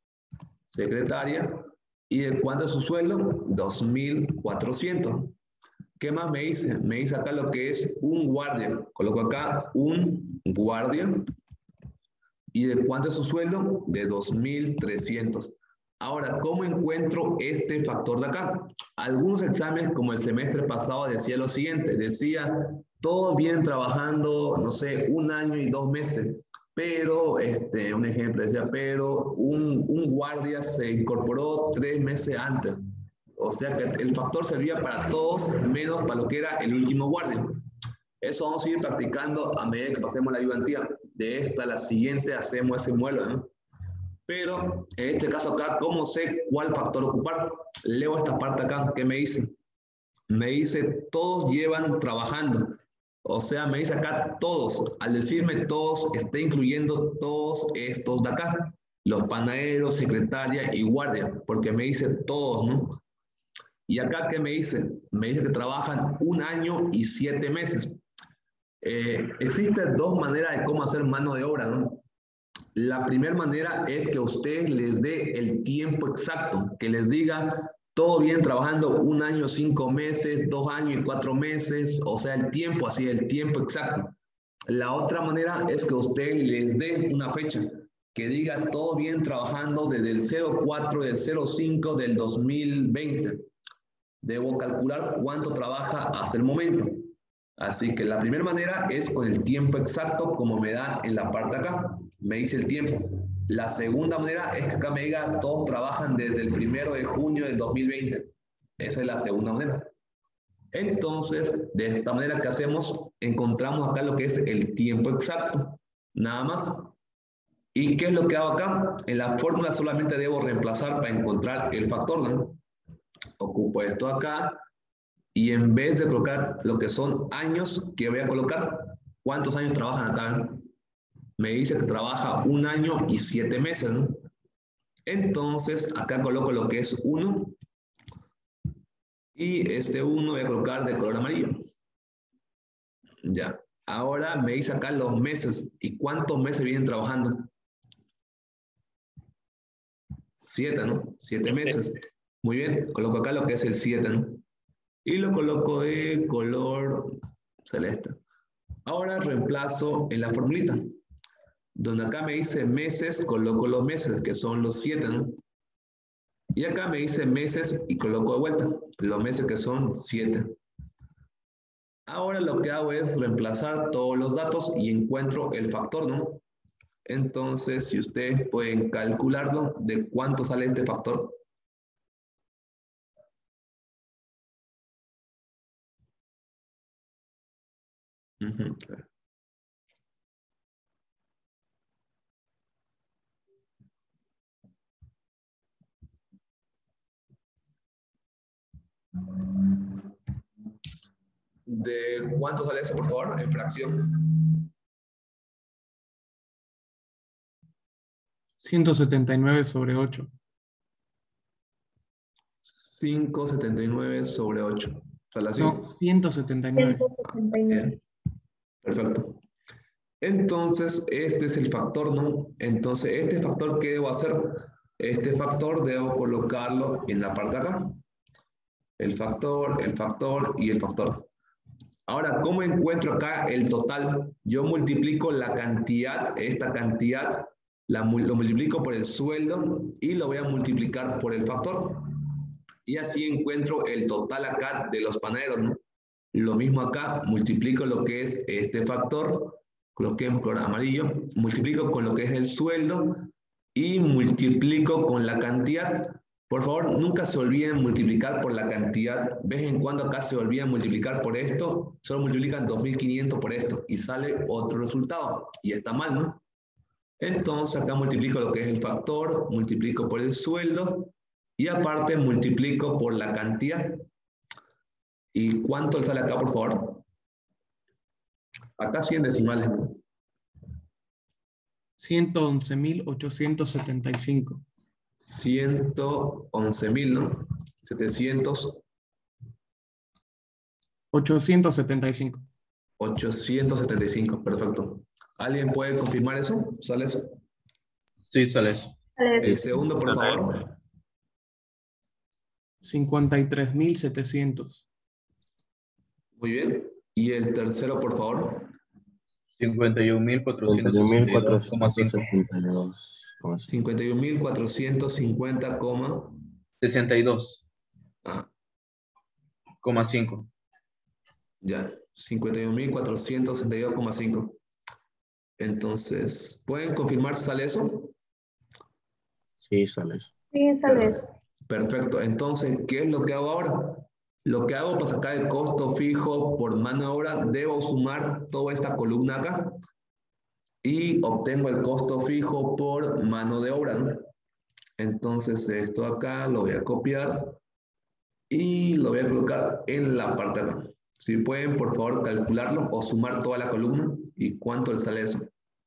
¿Y de cuánto es su sueldo? 2.400. ¿Qué más me dice? Me dice acá lo que es un guardia. Coloco acá un guardia. ¿Y de cuánto es su sueldo? De 2.300. Ahora, ¿cómo encuentro este factor de acá? Algunos exámenes, como el semestre pasado, decía lo siguiente. Decía, todos vienen trabajando, no sé, 1 año y 2 meses. Pero, un ejemplo decía, pero un guardia se incorporó 3 meses antes. O sea que el factor servía para todos, menos para lo que era el último guardia. Eso vamos a ir practicando a medida que pasemos la ayudantía. De esta a la siguiente hacemos ese modelo, ¿no? Pero en este caso acá, ¿cómo sé cuál factor ocupar? Leo esta parte acá, ¿qué me dice? Me dice, todos llevan trabajando. O sea, me dice acá todos. Al decirme todos, está incluyendo todos estos de acá. Los panaderos, secretaria y guardia. Porque me dice todos, ¿no? Y acá, ¿qué me dice? Me dice que trabajan 1 año y 7 meses. Existen 2 maneras de cómo hacer mano de obra, ¿no? La primera manera es que usted les dé el tiempo exacto, que les diga, todo bien trabajando 1 año, 5 meses, 2 años y 4 meses, o sea, el tiempo, así, el tiempo exacto. La otra manera es que usted les dé una fecha, que diga todo bien trabajando desde el 04 del 05 del 2020. Debo calcular cuánto trabaja hasta el momento. Así que la primera manera es con el tiempo exacto, como me da en la parte acá. Me dice el tiempo. La segunda manera es que acá me diga todos trabajan desde el 1 de junio del 2020. Esa es la segunda manera. Entonces, de esta manera que hacemos, encontramos acá lo que es el tiempo exacto. Nada más. ¿Y qué es lo que hago acá? En la fórmula solamente debo reemplazar para encontrar el factor, ¿no? Ocupo esto acá y en vez de colocar lo que son años, ¿qué voy a colocar? ¿Cuántos años trabajan acá? Me dice que trabaja 1 año y 7 meses, ¿no? Entonces, acá coloco lo que es 1 y este 1 voy a colocar de color amarillo. Ya. Ahora me dice acá los meses. ¿Y cuántos meses vienen trabajando? 7, ¿no? 7 meses. Muy bien. Coloco acá lo que es el 7, ¿no? Y lo coloco de color celeste. Ahora reemplazo en la formulita. Donde acá me dice meses, coloco los meses, que son los 7, ¿no? Y acá me dice meses y coloco de vuelta los meses que son 7. Ahora lo que hago es reemplazar todos los datos y encuentro el factor, ¿no? Entonces, si ustedes pueden calcularlo, ¿de cuánto sale este factor? Uh-huh. ¿De cuánto sale eso, por favor, en fracción? 179 sobre 8. 579 sobre 8. ¿Sale así? No, 179. 179. Bien. Perfecto. Entonces, este es el factor, ¿no? Entonces, este factor, ¿qué debo hacer? Este factor debo colocarlo en la parte de acá. El factor y el factor. Ahora, ¿cómo encuentro acá el total? Yo multiplico la cantidad, esta cantidad, lo multiplico por el sueldo y lo voy a multiplicar por el factor. Y así encuentro el total acá de los panaderos, ¿no? Lo mismo acá, multiplico lo que es este factor, coloqué en color amarillo, multiplico con lo que es el sueldo y multiplico con la cantidad. Por favor, nunca se olviden multiplicar por la cantidad. De vez en cuando acá se olvidan multiplicar por esto, solo multiplican 2.500 por esto y sale otro resultado. Y está mal, ¿no? Entonces acá multiplico lo que es el factor, multiplico por el sueldo y aparte multiplico por la cantidad. ¿Y cuánto le sale acá, por favor? Acá 100 decimales, ¿no? 111.875. 111.000, ¿no? 700. 875. 875, perfecto. ¿Alguien puede confirmar eso? ¿Sale eso? Sí, sale eso. El segundo, por favor. 53.700. Muy bien. Y el tercero, por favor. 51.462,5. 51.450, 62,5. ah, ya. 51.462,5. Entonces, ¿pueden confirmar si sale eso? Sí, sale eso. Sí, sale eso. Perfecto. Entonces, ¿qué es lo que hago ahora? Lo que hago para sacar el costo fijo por mano de obra, debo sumar toda esta columna acá y obtengo el costo fijo por mano de obra, ¿no? Entonces, esto acá lo voy a copiar y lo voy a colocar en la parte de acá. Si pueden, por favor, calcularlo o sumar toda la columna y cuánto le sale eso.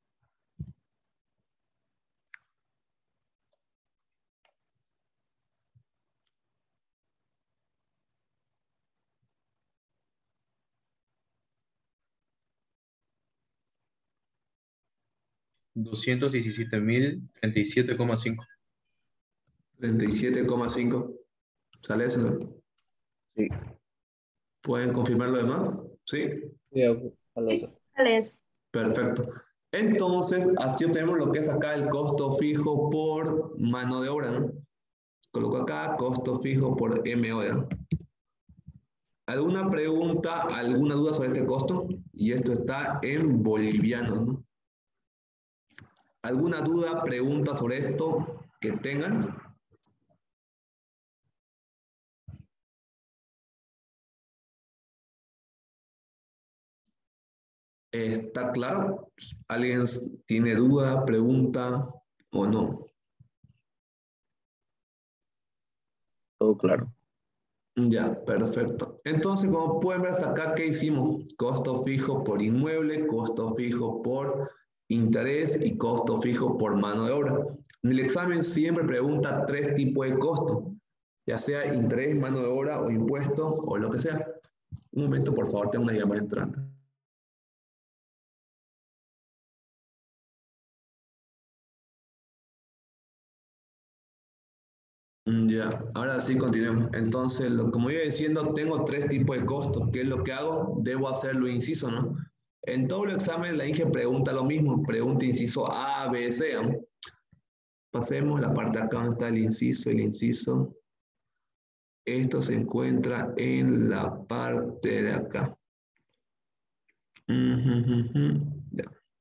$217.037,5. 37,5. ¿Sale eso, no? Sí. ¿Pueden confirmar lo demás? ¿Sí? Sí, sale eso. Sale eso. Perfecto. Entonces, así obtenemos lo que es acá el costo fijo por mano de obra, ¿no? Coloco acá costo fijo por M hora. ¿Alguna pregunta, alguna duda sobre este costo? Y esto está en bolivianos, ¿no? ¿Alguna duda, pregunta sobre esto que tengan? ¿Está claro? ¿Alguien tiene duda, pregunta o no? Todo claro. Ya, perfecto. Entonces, como pueden ver hasta acá, ¿qué hicimos? Costo fijo por inmueble, costo fijo por interés y costo fijo por mano de obra. En el examen siempre pregunta 3 tipos de costos, ya sea interés, mano de obra o impuesto o lo que sea. Un momento, por favor, tengo una llamada entrante. Ya, ahora sí continuemos. Entonces, como iba diciendo, tengo 3 tipos de costos. ¿Qué es lo que hago? Debo hacerlo inciso, ¿no? En todo el examen la INGE pregunta lo mismo, pregunta inciso A, B, C, ¿no? Pasemos la parte de acá donde está el inciso, el inciso. Esto se encuentra en la parte de acá. Ya.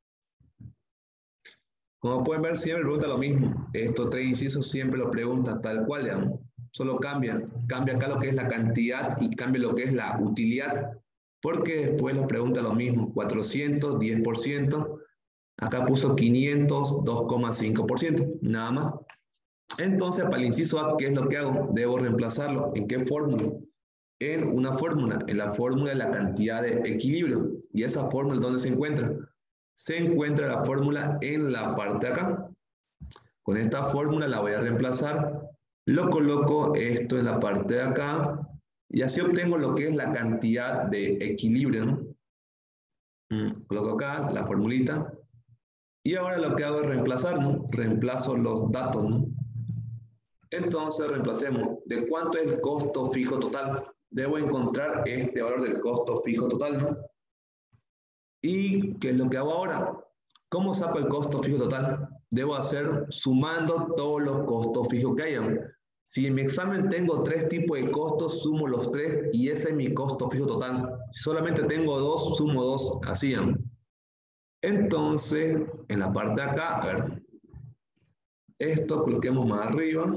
Como pueden ver, siempre pregunta lo mismo. Estos 3 incisos siempre lo preguntan tal cual, digamos. Solo cambia. Cambia acá lo que es la cantidad y cambia lo que es la utilidad. Porque después los pregunta lo mismo. 400, 10%. Acá puso 500, 2,5%. Nada más. Entonces, para el inciso A, ¿qué es lo que hago? Debo reemplazarlo. ¿En qué fórmula? En una fórmula. En la fórmula de la cantidad de equilibrio. ¿Y esa fórmula dónde se encuentra? Se encuentra la fórmula en la parte de acá. Con esta fórmula la voy a reemplazar. Lo coloco esto en la parte de acá. Y así obtengo lo que es la cantidad de equilibrio, ¿no? Coloco acá la formulita. Y ahora lo que hago es reemplazar, ¿no? Reemplazo los datos, ¿no? Entonces reemplacemos. ¿De cuánto es el costo fijo total? Debo encontrar este valor del costo fijo total, ¿no? ¿Y qué es lo que hago ahora? ¿Cómo saco el costo fijo total? Debo hacer sumando todos los costos fijos que hayan. Si en mi examen tengo 3 tipos de costos, sumo los 3 y ese es mi costo fijo total. Si solamente tengo 2, sumo 2, así. Entonces, en la parte de acá, a ver, esto coloquemos más arriba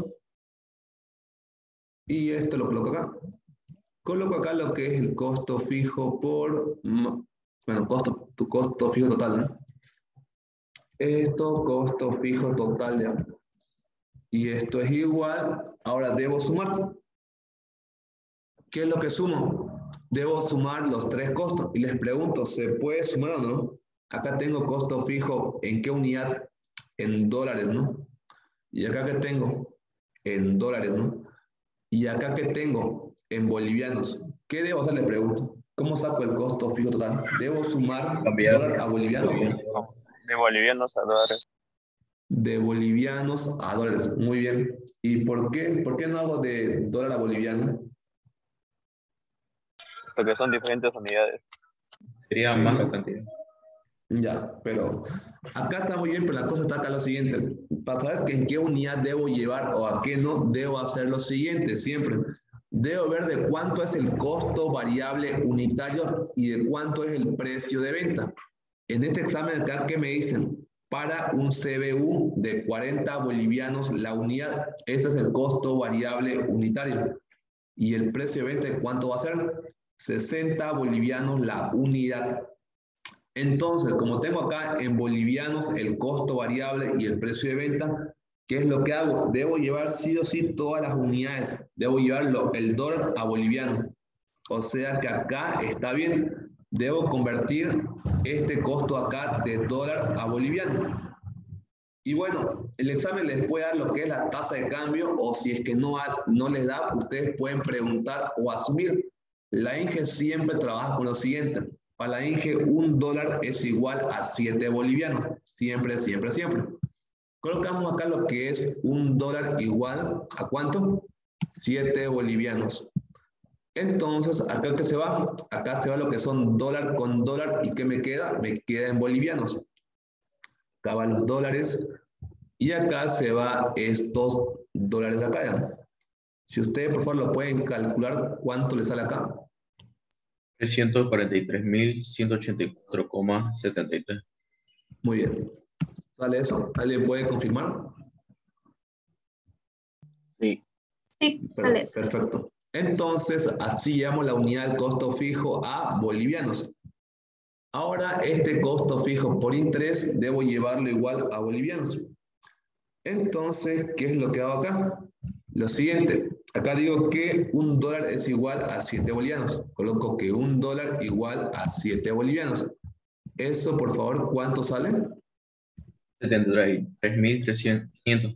y esto lo coloco acá. Coloco acá lo que es el costo fijo por, bueno, tu costo fijo total, ¿no? Esto, costo fijo total, ya. Y esto es igual, ahora debo sumar. ¿Qué es lo que sumo? Debo sumar los 3 costos. Y les pregunto, ¿se puede sumar o no? Acá tengo costo fijo, ¿en qué unidad? En dólares, ¿no? Y acá que tengo, en dólares, ¿no? Y acá que tengo, en bolivianos. ¿Qué debo hacer? Les pregunto. ¿Cómo saco el costo fijo total? ¿Debo sumar Cambiar. dólar a boliviano? De bolivianos a dólares. De bolivianos a dólares. Muy bien. ¿Y por qué? ¿Por qué no hago de dólar a boliviano? Porque son diferentes unidades. Sería Sí. más la cantidad. Ya, pero acá está muy bien, pero la cosa está acá lo siguiente. Para saber en qué unidad debo llevar o a qué no, debo hacer lo siguiente siempre. Debo ver de cuánto es el costo variable unitario y de cuánto es el precio de venta. En este examen acá, ¿qué me dicen? Para un CBU de 40 bolivianos la unidad, ese es el costo variable unitario. ¿Y el precio de venta cuánto va a ser? 60 bolivianos la unidad. Entonces, como tengo acá en bolivianos el costo variable y el precio de venta, ¿qué es lo que hago? Debo llevar sí o sí todas las unidades. Debo llevarlo el dólar a boliviano. O sea que acá está bien. Debo convertir este costo acá de dólar a boliviano. Y bueno, el examen les puede dar lo que es la tasa de cambio o si es que no les da, ustedes pueden preguntar o asumir. La INGE siempre trabaja con lo siguiente. Para la INGE, un dólar es igual a 7 bolivianos. Siempre, siempre, siempre. Colocamos acá lo que es un dólar igual a ¿cuánto? 7 bolivianos. Entonces, acá que se va, acá se va lo que son dólar con dólar. ¿Y qué me queda? Me queda en bolivianos. Acá van los dólares. Y acá se va estos dólares de acá. ¿Ya? Si ustedes, por favor, lo pueden calcular, ¿cuánto le sale acá? 343.184,73. Muy bien. ¿Sale eso? ¿Alguien puede confirmar? Sí. Sí, sale eso. Perfecto. Entonces, así llamamos la unidad del costo fijo a bolivianos. Ahora, este costo fijo por interés debo llevarlo igual a bolivianos. Entonces, ¿qué es lo que hago acá? Lo siguiente, acá digo que un dólar es igual a 7 bolivianos. Coloco que un dólar igual a 7 bolivianos. Eso, por favor, ¿cuánto sale? 73.500.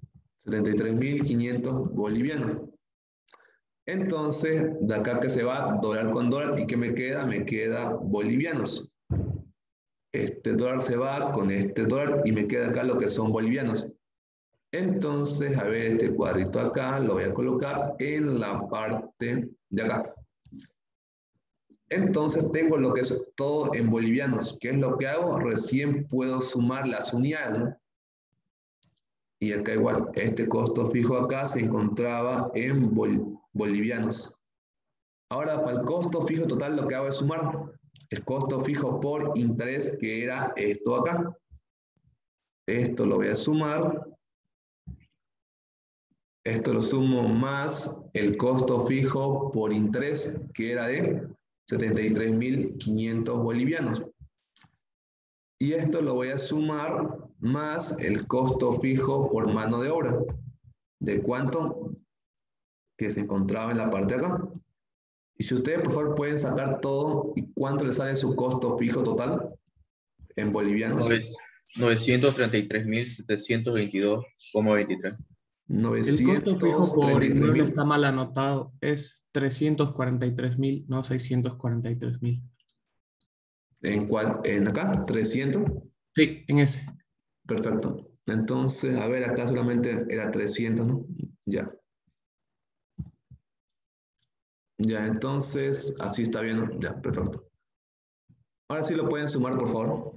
73.500 bolivianos. Entonces, de acá que se va dólar con dólar, ¿y qué me queda? Me queda bolivianos. Este dólar se va con este dólar y me queda acá lo que son bolivianos. Entonces, a ver, este cuadrito acá lo voy a colocar en la parte de acá. Entonces, tengo lo que es todo en bolivianos. ¿Qué es lo que hago? Recién puedo sumar las unidades, ¿no? Y acá igual, este costo fijo acá se encontraba en bolivianos. Ahora, para el costo fijo total lo que hago es sumar el costo fijo por interés, que era esto acá. Esto lo voy a sumar. Esto lo sumo más el costo fijo por interés, que era de 73.500 bolivianos. Y esto lo voy a sumar más el costo fijo por mano de obra. ¿De cuánto? Que se encontraba en la parte de acá. Y si ustedes, por favor, pueden sacar todo, ¿y cuánto le sale su costo fijo total en bolivianos? 933.722,23. El costo fijo por inmueble está 933.000. mal anotado. Es 343.000, no 643.000. ¿En cuál? ¿En acá? ¿300? Sí, en ese. Perfecto. Entonces, a ver, acá solamente era 300, ¿no? Ya. Ya, entonces, así está bien, ¿no? Ya, perfecto. Ahora sí lo pueden sumar, por favor.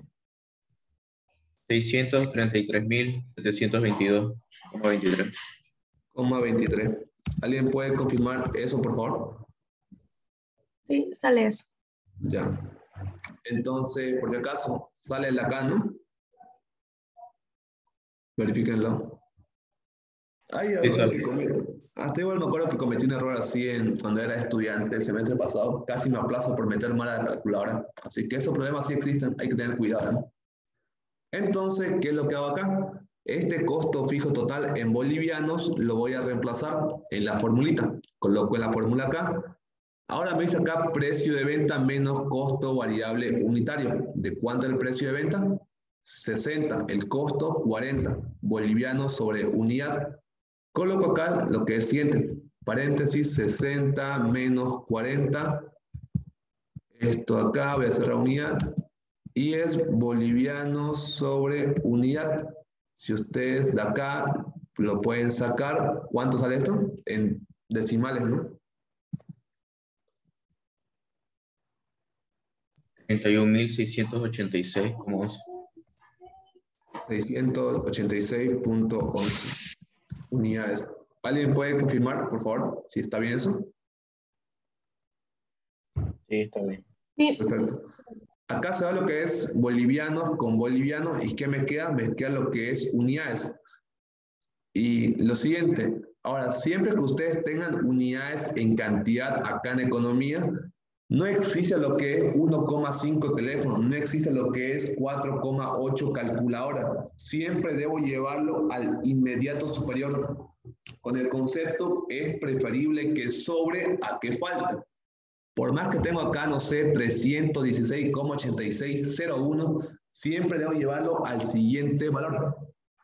633.722,23. 23. ¿Alguien puede confirmar eso, por favor? Sí, sale eso. Ya. Entonces, por si acaso, sale el acá, ¿no? Verifíquenlo. Ay, Sí, error sale. que cometo. Hasta igual me acuerdo que cometí un error así cuando era estudiante el semestre pasado. Casi me aplazo por meter mal a la calculadora. Así que esos problemas sí existen, hay que tener cuidado, ¿no? Entonces, ¿qué es lo que hago acá? Este costo fijo total en bolivianos lo voy a reemplazar en la formulita. Coloco en la fórmula acá. Ahora me dice acá precio de venta menos costo variable unitario. ¿De cuánto es el precio de venta? 60. El costo, 40. Bolivianos sobre unidad. Coloco acá lo que es siguiente. Paréntesis, 60 menos 40. Esto acá, voy a cerrar unidad. Y es bolivianos sobre unidad. Si ustedes de acá lo pueden sacar, ¿cuánto sale esto? En decimales, ¿no? 31.686,11. 686.11 unidades. ¿Alguien puede confirmar, por favor, si está bien eso? Sí, está bien. Sí, Perfecto. Acá se va lo que es bolivianos con bolivianos. ¿Y qué me queda? Me queda lo que es unidades. Y lo siguiente, ahora, siempre que ustedes tengan unidades en cantidad acá en economía, no existe lo que es 1,5 teléfono, no existe lo que es 4,8 calculadora. Siempre debo llevarlo al inmediato superior. Con el concepto, es preferible que sobre a que falte. Por más que tengo acá, no sé, 316,8601, siempre debo llevarlo al siguiente valor.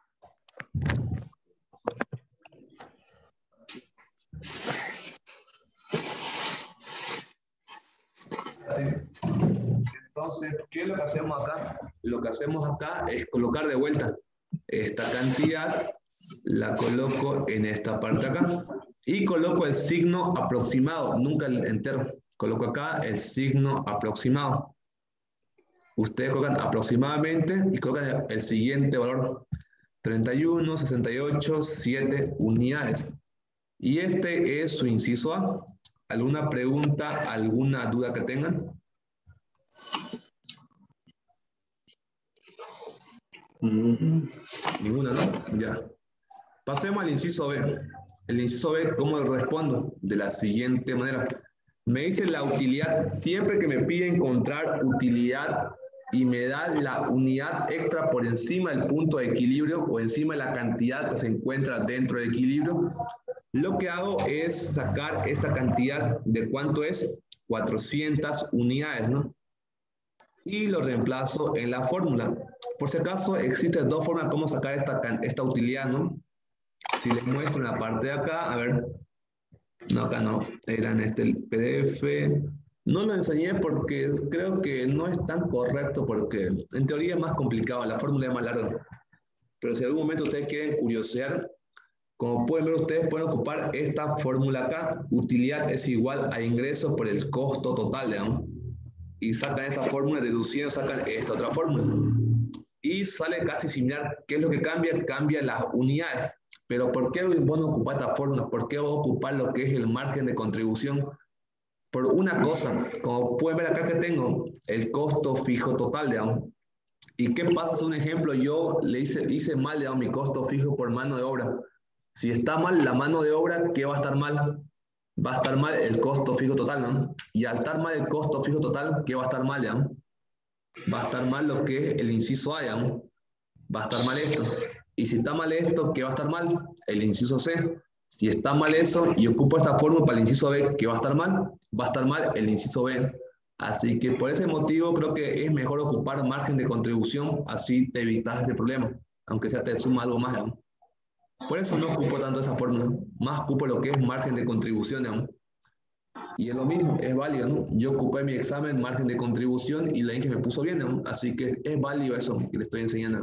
Entonces, ¿qué es lo que hacemos acá? Lo que hacemos acá es colocar de vuelta esta cantidad, la coloco en esta parte acá. Y coloco el signo aproximado, nunca el entero. Coloco acá el signo aproximado. Ustedes colocan aproximadamente y colocan el siguiente valor. 31,68,7 unidades. Y este es su inciso A. ¿Alguna pregunta, alguna duda que tengan? Ninguna, ¿no? Ya. Pasemos al inciso B. El inciso B, ¿cómo respondo? De la siguiente manera. Me dice la utilidad, siempre que me pide encontrar utilidad y me da la unidad extra por encima del punto de equilibrio o encima de la cantidad que se encuentra dentro del equilibrio, lo que hago es sacar esta cantidad de cuánto es, 400 unidades, ¿no? Y lo reemplazo en la fórmula. Por si acaso, existen dos formas de cómo sacar esta utilidad, ¿no? Si les muestro en la parte de acá, a ver. No, acá no. Era en el PDF. No lo enseñé porque creo que no es tan correcto porque en teoría es más complicado, la fórmula es más larga. Pero si en algún momento ustedes quieren curiosear, como pueden ver, ustedes pueden ocupar esta fórmula acá. Utilidad es igual a ingresos por el costo total, digamos. Y sacan esta fórmula, deduciendo, sacan esta otra fórmula. Y sale casi similar. ¿Qué es lo que cambia? Cambia las unidades. Pero ¿por qué vos no ocupás esta fórmula? ¿Por qué vos ocupás lo que es el margen de contribución? Por una cosa, como pueden ver acá que tengo, el costo fijo total, digamos. ¿Y qué pasa si un ejemplo yo le hice mal, digamos, mi costo fijo por mano de obra? Si está mal la mano de obra, ¿qué va a estar mal? Va a estar mal el costo fijo total, ¿no? Y al estar mal el costo fijo total, ¿qué va a estar mal, ya? Va a estar mal lo que es el inciso A, ¿ya? Va a estar mal esto. Y si está mal esto, ¿qué va a estar mal? El inciso C. Si está mal eso y ocupo esta fórmula para el inciso B, ¿qué va a estar mal? Va a estar mal el inciso B. Así que por ese motivo creo que es mejor ocupar margen de contribución, así te evitas ese problema, aunque sea te suma algo más, ¿no? Por eso no ocupo tanto esa fórmula, más ocupo lo que es margen de contribución, ¿no? Y es lo mismo, es válido, ¿no? Yo ocupé mi examen, margen de contribución, y la Inge me puso bien, ¿no? Así que es válido eso que le estoy enseñando.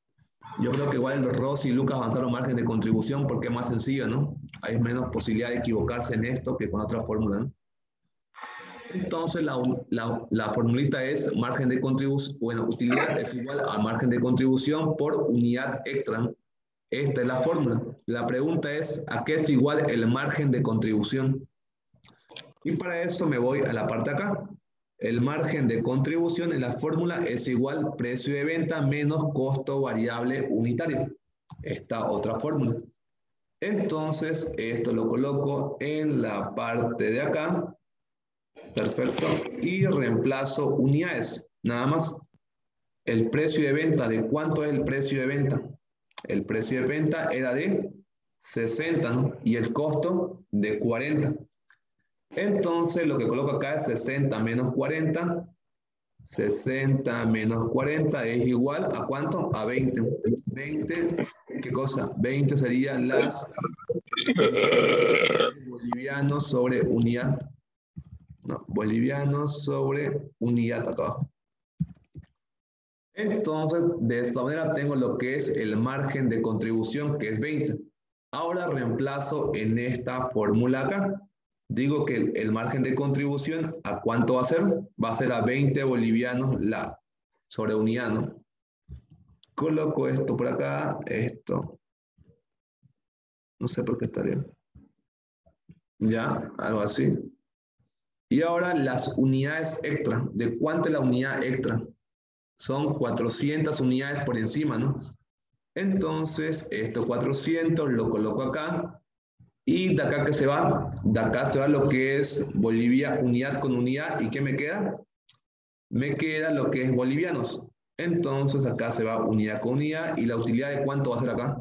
Yo creo que igual los Rossi y Lucas avanzaron margen de contribución porque es más sencillo, ¿no? Hay menos posibilidad de equivocarse en esto que con otra fórmula, ¿no? Entonces la formulita es margen de contribución, bueno, utilidad es igual a margen de contribución por unidad extra. Esta es la fórmula. La pregunta es, ¿a qué es igual el margen de contribución? Y para eso me voy a la parte acá. El margen de contribución en la fórmula es igual precio de venta menos costo variable unitario. Esta otra fórmula. Entonces, esto lo coloco en la parte de acá. Perfecto. Y reemplazo unidades. Nada más. El precio de venta, ¿de cuánto es el precio de venta? El precio de venta era de 60, ¿no? Y el costo de 40. Entonces, lo que coloco acá es 60 menos 40. 60 menos 40 es igual a ¿cuánto? A 20. 20, ¿qué cosa? 20 serían las bolivianos sobre unidad. No, bolivianos sobre unidad acá abajo. Entonces, de esta manera tengo lo que es el margen de contribución, que es 20. Ahora reemplazo en esta fórmula acá. Digo que el margen de contribución, ¿a cuánto va a ser? Va a ser a 20 bolivianos sobre unidad, ¿no? Coloco esto por acá, esto. No sé por qué está bien. Ya, algo así. Y ahora las unidades extra. ¿De cuánto es la unidad extra? Son 400 unidades por encima, ¿no? Entonces, esto 400 lo coloco acá. Y de acá que se va, de acá se va lo que es Bolivia unidad con unidad. ¿Y qué me queda? Me queda lo que es bolivianos. Entonces acá se va unidad con unidad. ¿Y la utilidad de cuánto va a ser acá?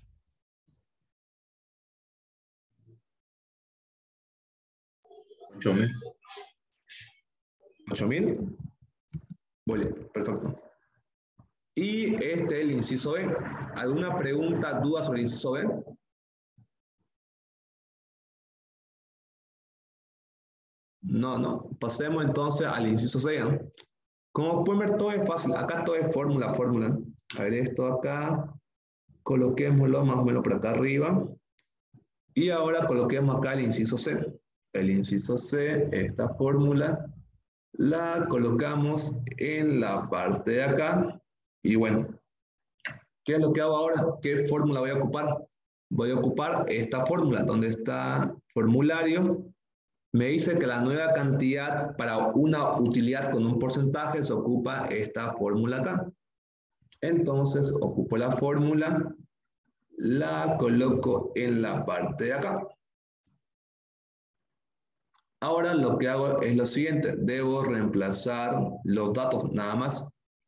$8.000. 8.000. Perfecto. Y este es el inciso B. ¿Alguna pregunta, duda sobre el inciso B? No. Pasemos entonces al inciso C, ¿no? Como pueden ver, todo es fácil. Acá todo es fórmula. A ver, esto acá. Coloquémoslo más o menos por acá arriba. Y ahora coloquemos acá el inciso C. El inciso C, esta fórmula, la colocamos en la parte de acá. Y bueno, ¿qué es lo que hago ahora? ¿Qué fórmula voy a ocupar? Voy a ocupar esta fórmula, donde está formulario. Me dice que la nueva cantidad para una utilidad con un porcentaje se ocupa esta fórmula acá. Entonces, ocupo la fórmula, la coloco en la parte de acá. Ahora lo que hago es lo siguiente, debo reemplazar los datos nada más.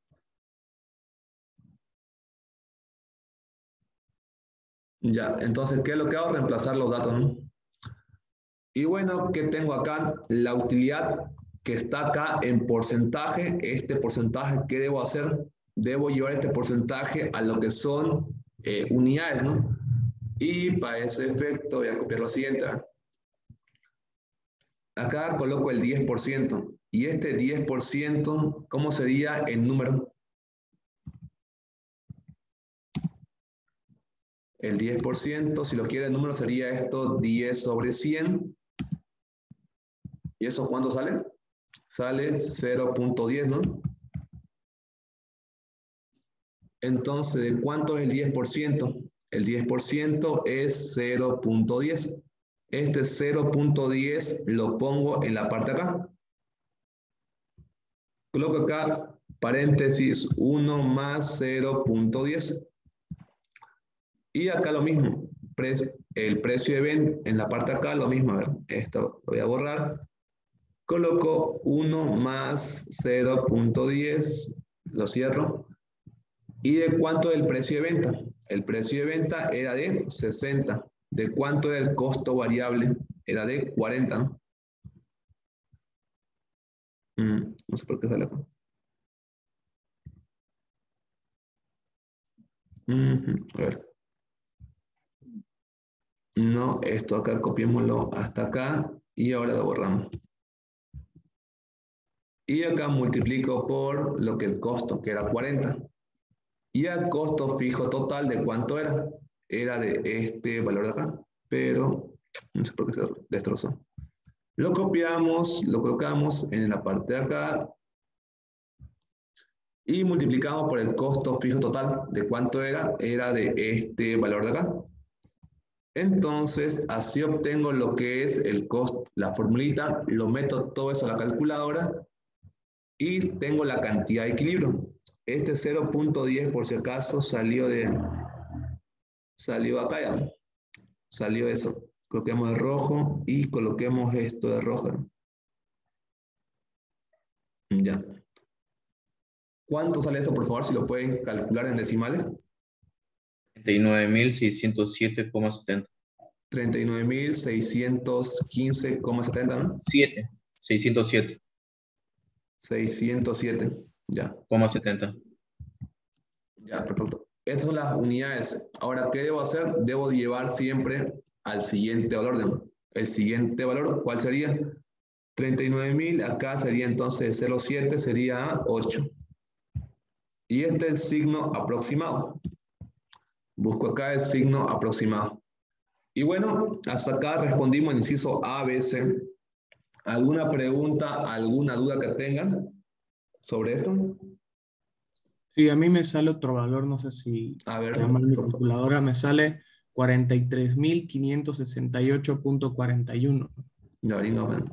Ya, entonces, ¿qué es lo que hago? Reemplazar los datos, ¿no? Y bueno, ¿qué tengo acá? La utilidad que está acá en porcentaje, este porcentaje, ¿qué debo hacer? Debo llevar este porcentaje a lo que son unidades, ¿no? Y para ese efecto voy a copiar lo siguiente. Acá coloco el 10%. Y este 10%, ¿cómo sería en número? El 10%, si lo quiere en número, sería esto 10 sobre 100. ¿Y eso cuánto sale? Sale 0.10, ¿no? Entonces, ¿de cuánto es el 10%? El 10% es 0.10. Este 0.10 lo pongo en la parte de acá. Coloco acá paréntesis 1 más 0.10. Y acá lo mismo. El precio de venta en la parte de acá lo mismo. A ver, esto lo voy a borrar. Coloco 1 más 0.10. Lo cierro. ¿Y de cuánto es el precio de venta? El precio de venta era de 60. ¿De cuánto era el costo variable? Era de 40, ¿no? No sé por qué sale acá. A ver. No, esto acá copiémoslo hasta acá y ahora lo borramos. Y acá multiplico por lo que el costo, que era 40. Y el costo fijo total, ¿de cuánto era? Era de este valor de acá, pero no sé por qué se destrozó. Lo copiamos, lo colocamos en la parte de acá y multiplicamos por el costo fijo total. ¿De cuánto era? Era de este valor de acá. Entonces, así obtengo lo que es el costo, la formulita, lo meto todo eso a la calculadora y tengo la cantidad de equilibrio. Este 0.10 por si acaso salió acá ya. Salió eso. Coloquemos de rojo y coloquemos esto de rojo. Ya. ¿Cuánto sale eso, por favor? Si lo pueden calcular en decimales. 39.607,70. 39.615,70, ¿no? 607. 607, ya. 70. Ya, perfecto. Estas son las unidades. Ahora, ¿qué debo hacer? Debo llevar siempre al siguiente valor. El siguiente valor, ¿cuál sería? 39.000, acá sería entonces 0,7, sería 8. Y este es el signo aproximado. Busco acá el signo aproximado. Y bueno, hasta acá respondimos el inciso A, B, C. ¿Alguna pregunta, alguna duda que tengan sobre esto? Sí, a mí me sale otro valor, no sé si A ver, llamar mi calculadora, me sale 43.568.41. ya, ahí no ven.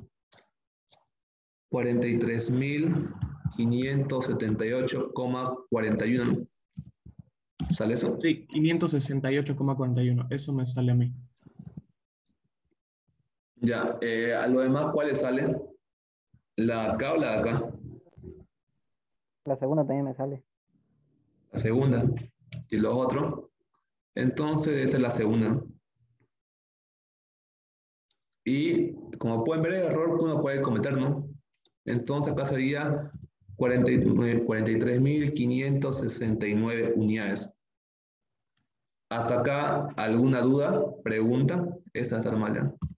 43.578,41. ¿Sale eso? Sí, 568,41. Eso me sale a mí. Ya, a lo demás, ¿cuáles salen? ¿La de acá o la de acá? La segunda también me sale. La segunda. ¿Y los otros? Entonces, esa es la segunda, ¿no? Y como pueden ver, el error que uno puede cometer, ¿no? Entonces, acá sería 43.569 unidades. ¿Hasta acá alguna duda, pregunta? Esta es la mala.